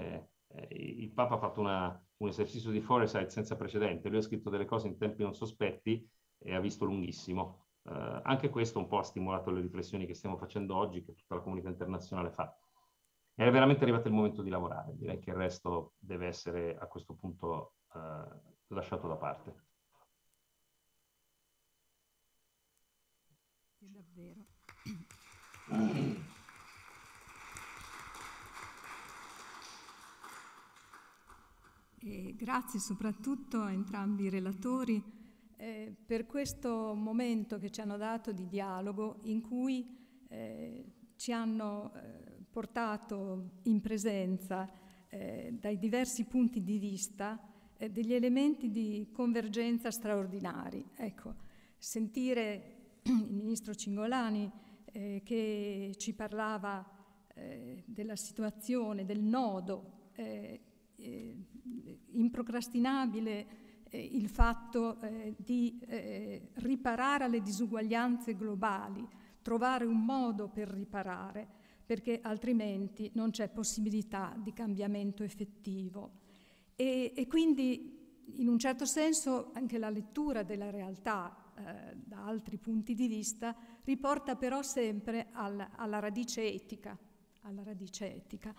Speaker 4: il Papa ha fatto un esercizio di foresight senza precedente. Lui ha scritto delle cose in tempi non sospetti e ha visto lunghissimo. Anche questo un po' ha stimolato le riflessioni che stiamo facendo oggi, che tutta la comunità internazionale fa. È veramente arrivato il momento di lavorare. Direi che il resto deve essere a questo punto lasciato da parte.
Speaker 3: Davvero. E grazie soprattutto a entrambi i relatori per questo momento che ci hanno dato di dialogo, in cui ci hanno portato in presenza dai diversi punti di vista degli elementi di convergenza straordinari. Ecco, sentire il ministro Cingolani che ci parlava della situazione, del nodo improcrastinabile, il fatto di riparare alle disuguaglianze globali, trovare un modo per riparare, perché altrimenti non c'è possibilità di cambiamento effettivo. E quindi, in un certo senso, anche la lettura della realtà da altri punti di vista riporta però sempre alla radice etica, alla radice etica.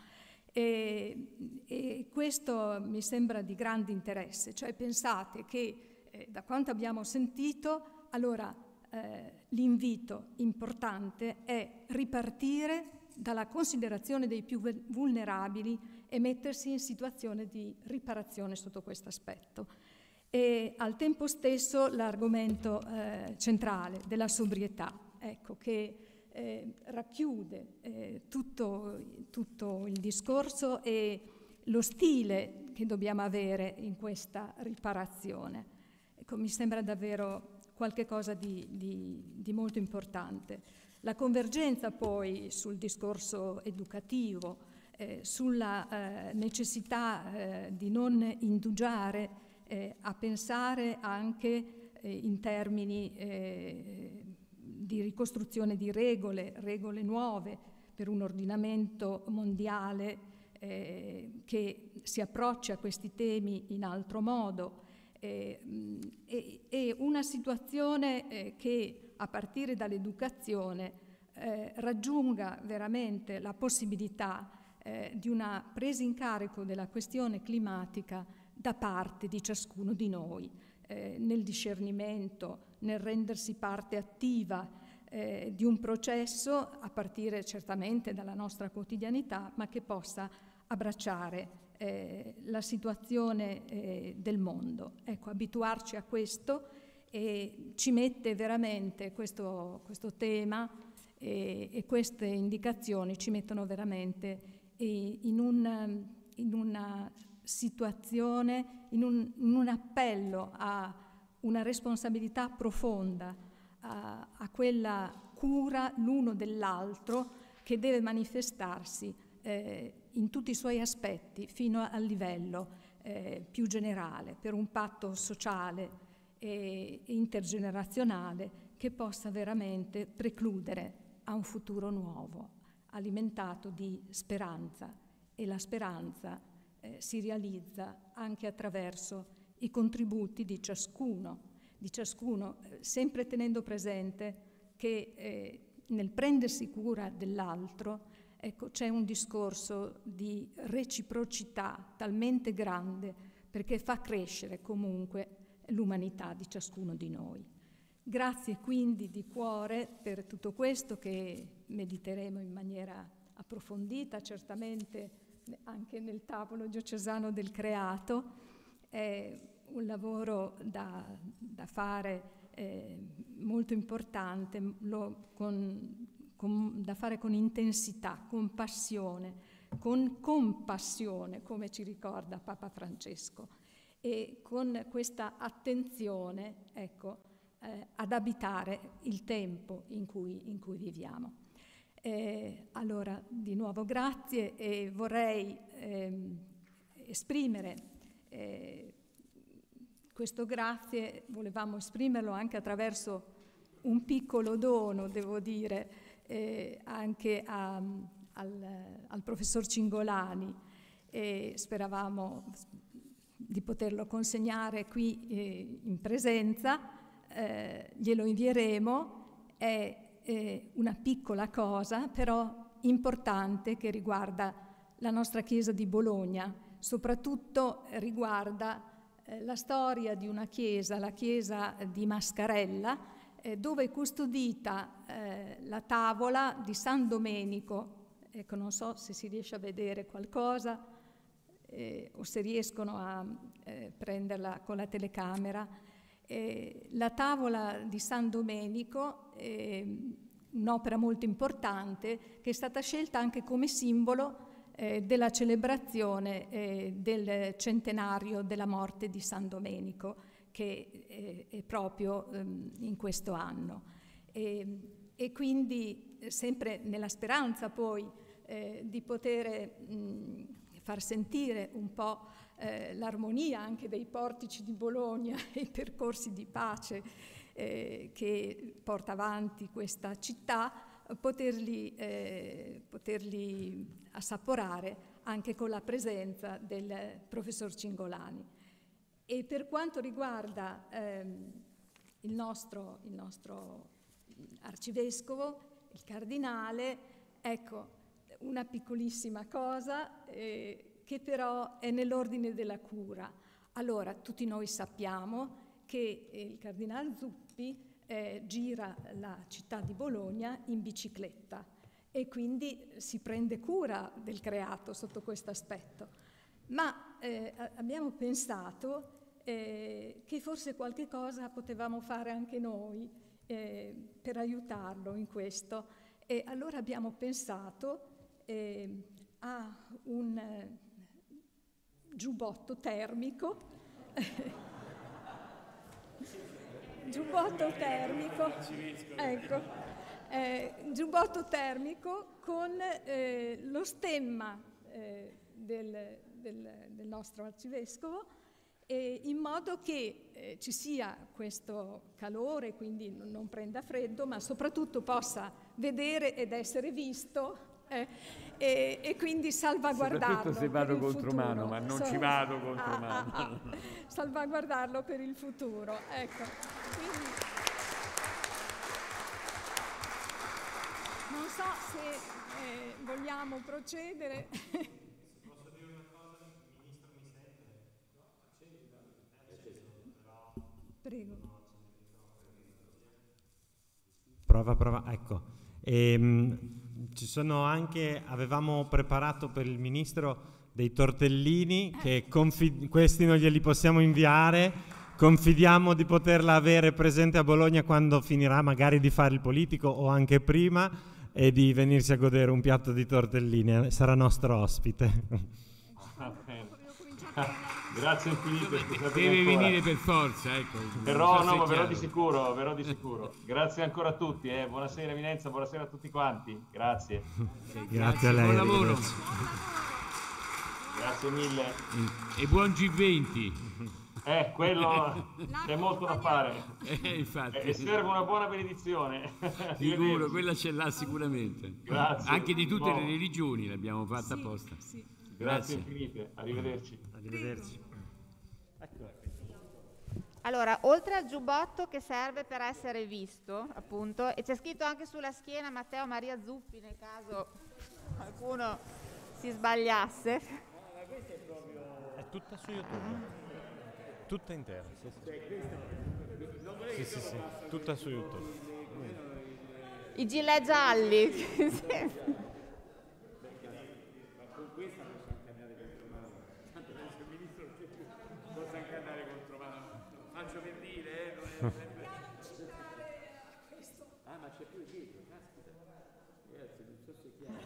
Speaker 3: E questo mi sembra di grande interesse, cioè pensate che da quanto abbiamo sentito, allora l'invito importante è ripartire dalla considerazione dei più vulnerabili e mettersi in situazione di riparazione sotto questo aspetto. E al tempo stesso l'argomento centrale della sobrietà, ecco, che racchiude tutto il discorso e lo stile che dobbiamo avere in questa riparazione. Ecco, mi sembra davvero qualcosa di molto importante. La convergenza poi sul discorso educativo, sulla necessità di non indugiare a pensare anche in termini di ricostruzione di regole nuove per un ordinamento mondiale che si approccia a questi temi in altro modo, e una situazione che a partire dall'educazione raggiunga veramente la possibilità di una presa in carico della questione climatica da parte di ciascuno di noi, nel discernimento, nel rendersi parte attiva di un processo a partire certamente dalla nostra quotidianità, ma che possa abbracciare la situazione del mondo. Ecco, abituarci a questo ci mette veramente questo tema e queste indicazioni ci mettono veramente in una situazione, in un appello a una responsabilità profonda, a quella cura l'uno dell'altro che deve manifestarsi in tutti i suoi aspetti fino al livello più generale, per un patto sociale e intergenerazionale che possa veramente precludere a un futuro nuovo, alimentato di speranza, e la speranza si realizza anche attraverso i contributi di ciascuno, sempre tenendo presente che nel prendersi cura dell'altro, ecco, c'è un discorso di reciprocità talmente grande perché fa crescere comunque l'umanità di ciascuno di noi. Grazie quindi di cuore per tutto questo che mediteremo in maniera approfondita, certamente anche nel tavolo diocesano del creato. È un lavoro da fare molto importante, da fare con intensità, con passione, con compassione, come ci ricorda Papa Francesco, e con questa attenzione, ecco, ad abitare il tempo in cui viviamo. Allora, di nuovo grazie, e vorrei esprimere questo grazie, volevamo esprimerlo anche attraverso un piccolo dono, devo dire, anche al professor Cingolani, e speravamo di poterlo consegnare qui in presenza. Glielo invieremo, è una piccola cosa però importante, che riguarda la nostra chiesa di Bologna, soprattutto riguarda la storia di una chiesa, la chiesa di Mascarella, dove è custodita la tavola di San Domenico. Ecco, non so se si riesce a vedere qualcosa o se riescono a prenderla con la telecamera. La tavola di San Domenico è un'opera molto importante che è stata scelta anche come simbolo della celebrazione del centenario della morte di San Domenico, che è proprio in questo anno. E quindi sempre nella speranza poi di poter far sentire un po' l'armonia anche dei portici di Bologna e i percorsi di pace che porta avanti questa città, poterli assaporare anche con la presenza del professor Cingolani. E per quanto riguarda il nostro arcivescovo, il cardinale, ecco, una piccolissima cosa che però è nell'ordine della cura. Allora, tutti noi sappiamo che il Cardinal Zuppi gira la città di Bologna in bicicletta e quindi si prende cura del creato sotto questo aspetto. Ma abbiamo pensato che forse qualche cosa potevamo fare anche noi per aiutarlo in questo. E allora abbiamo pensato a un giubbotto termico, giubbotto termico con lo stemma del nostro arcivescovo, in modo che ci sia questo calore, quindi non prenda freddo, ma soprattutto possa vedere ed essere visto e quindi salvaguardarlo.
Speaker 1: Soprattutto se vado contro
Speaker 3: futuro.
Speaker 1: mano, ma non ci vado contro mano.
Speaker 3: Salvaguardarlo per il futuro, ecco. Quindi, non so se vogliamo procedere.
Speaker 2: Posso dire una cosa, il ministro mi sente?
Speaker 3: Prego.
Speaker 2: Prova, ecco. Ci sono anche, avevamo preparato per il ministro dei tortellini che questi non glieli possiamo inviare, confidiamo di poterla avere presente a Bologna quando finirà magari di fare il politico o anche prima, e di venirsi a godere un piatto di tortellini, sarà nostro ospite.
Speaker 4: Grazie infinite.
Speaker 1: Deve venire per forza, ecco.
Speaker 4: Verrò di sicuro. Grazie ancora a tutti, buonasera Eminenza, buonasera a tutti quanti. Grazie.
Speaker 2: Grazie a lei.
Speaker 1: Buon lavoro.
Speaker 4: Grazie mille.
Speaker 1: E buon G20.
Speaker 4: Quello c'è molto da fare.
Speaker 1: Infatti.
Speaker 4: E serve una buona benedizione.
Speaker 1: Sicuro, quella ce l'ha sicuramente.
Speaker 4: Grazie.
Speaker 1: Anche di tutte le religioni l'abbiamo fatta apposta.
Speaker 3: Sì.
Speaker 4: Grazie infinite. Arrivederci.
Speaker 6: Allora, oltre al giubbotto che serve per essere visto, appunto, e c'è scritto anche sulla schiena Matteo Maria Zuppi nel caso qualcuno si sbagliasse.
Speaker 7: È tutta su YouTube. Tutta intera. Sì. Tutta su YouTube.
Speaker 6: I gilet gialli.
Speaker 1: Faccio per dire, ma c'è più dietro, caspita. Ragazzi, non so se è chiaro.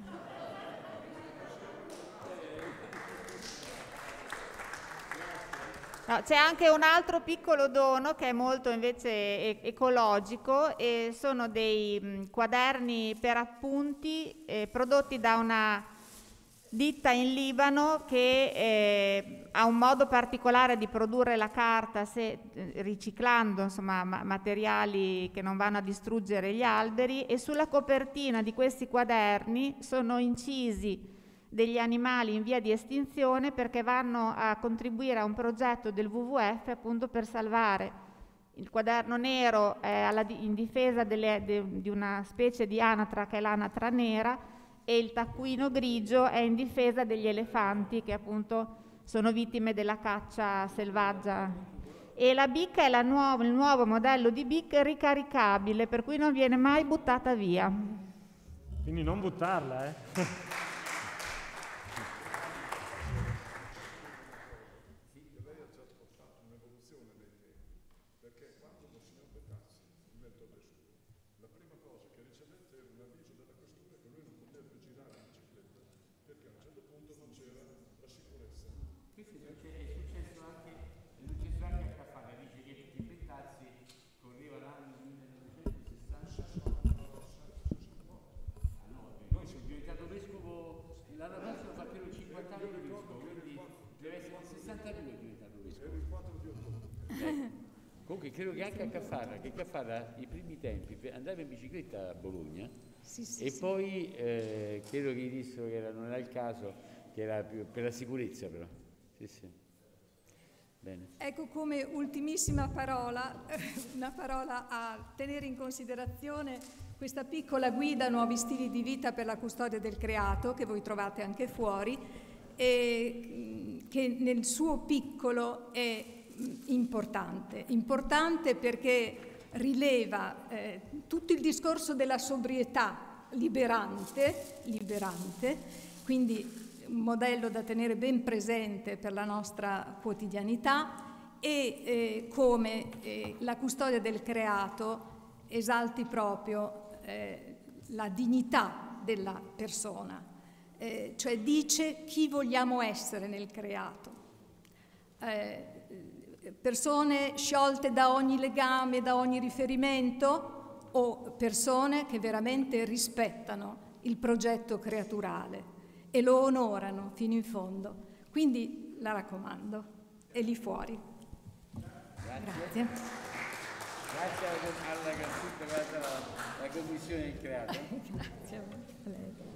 Speaker 6: No, c'è anche un altro piccolo dono che è molto invece ecologico, e sono dei quaderni per appunti prodotti da una ditta in Libano che ha un modo particolare di produrre la carta riciclando insomma materiali che non vanno a distruggere gli alberi, e sulla copertina di questi quaderni sono incisi degli animali in via di estinzione, perché vanno a contribuire a un progetto del WWF appunto per salvare. Il quaderno nero è in difesa di una specie di anatra che è l'anatra nera, e il taccuino grigio è in difesa degli elefanti che appunto sono vittime della caccia selvaggia. E la BIC è il nuovo modello di BIC ricaricabile, per cui non viene mai buttata via.
Speaker 2: Quindi non buttarla,
Speaker 1: L'anno prossimo fa più di 50 anni di vescovo, quindi deve essere 62 diventato vescovo. Comunque credo che anche a Caffarra i primi tempi andava in bicicletta a Bologna, e poi credo che gli dissero che non era il caso, che era più per la sicurezza però. Sì. Bene.
Speaker 3: Ecco, come ultimissima parola, una parola a tenere in considerazione questa piccola guida Nuovi stili di vita per la custodia del creato, che voi trovate anche fuori, e che nel suo piccolo è importante perché rileva tutto il discorso della sobrietà liberante, quindi un modello da tenere ben presente per la nostra quotidianità, e come la custodia del creato esalti proprio la dignità della persona, cioè dice chi vogliamo essere nel creato. Persone sciolte da ogni legame, da ogni riferimento, o persone che veramente rispettano il progetto creaturale e lo onorano fino in fondo. Quindi la raccomando, è lì fuori. Grazie.
Speaker 1: Grazie alla Commissione del Creato.
Speaker 3: Grazie a lei.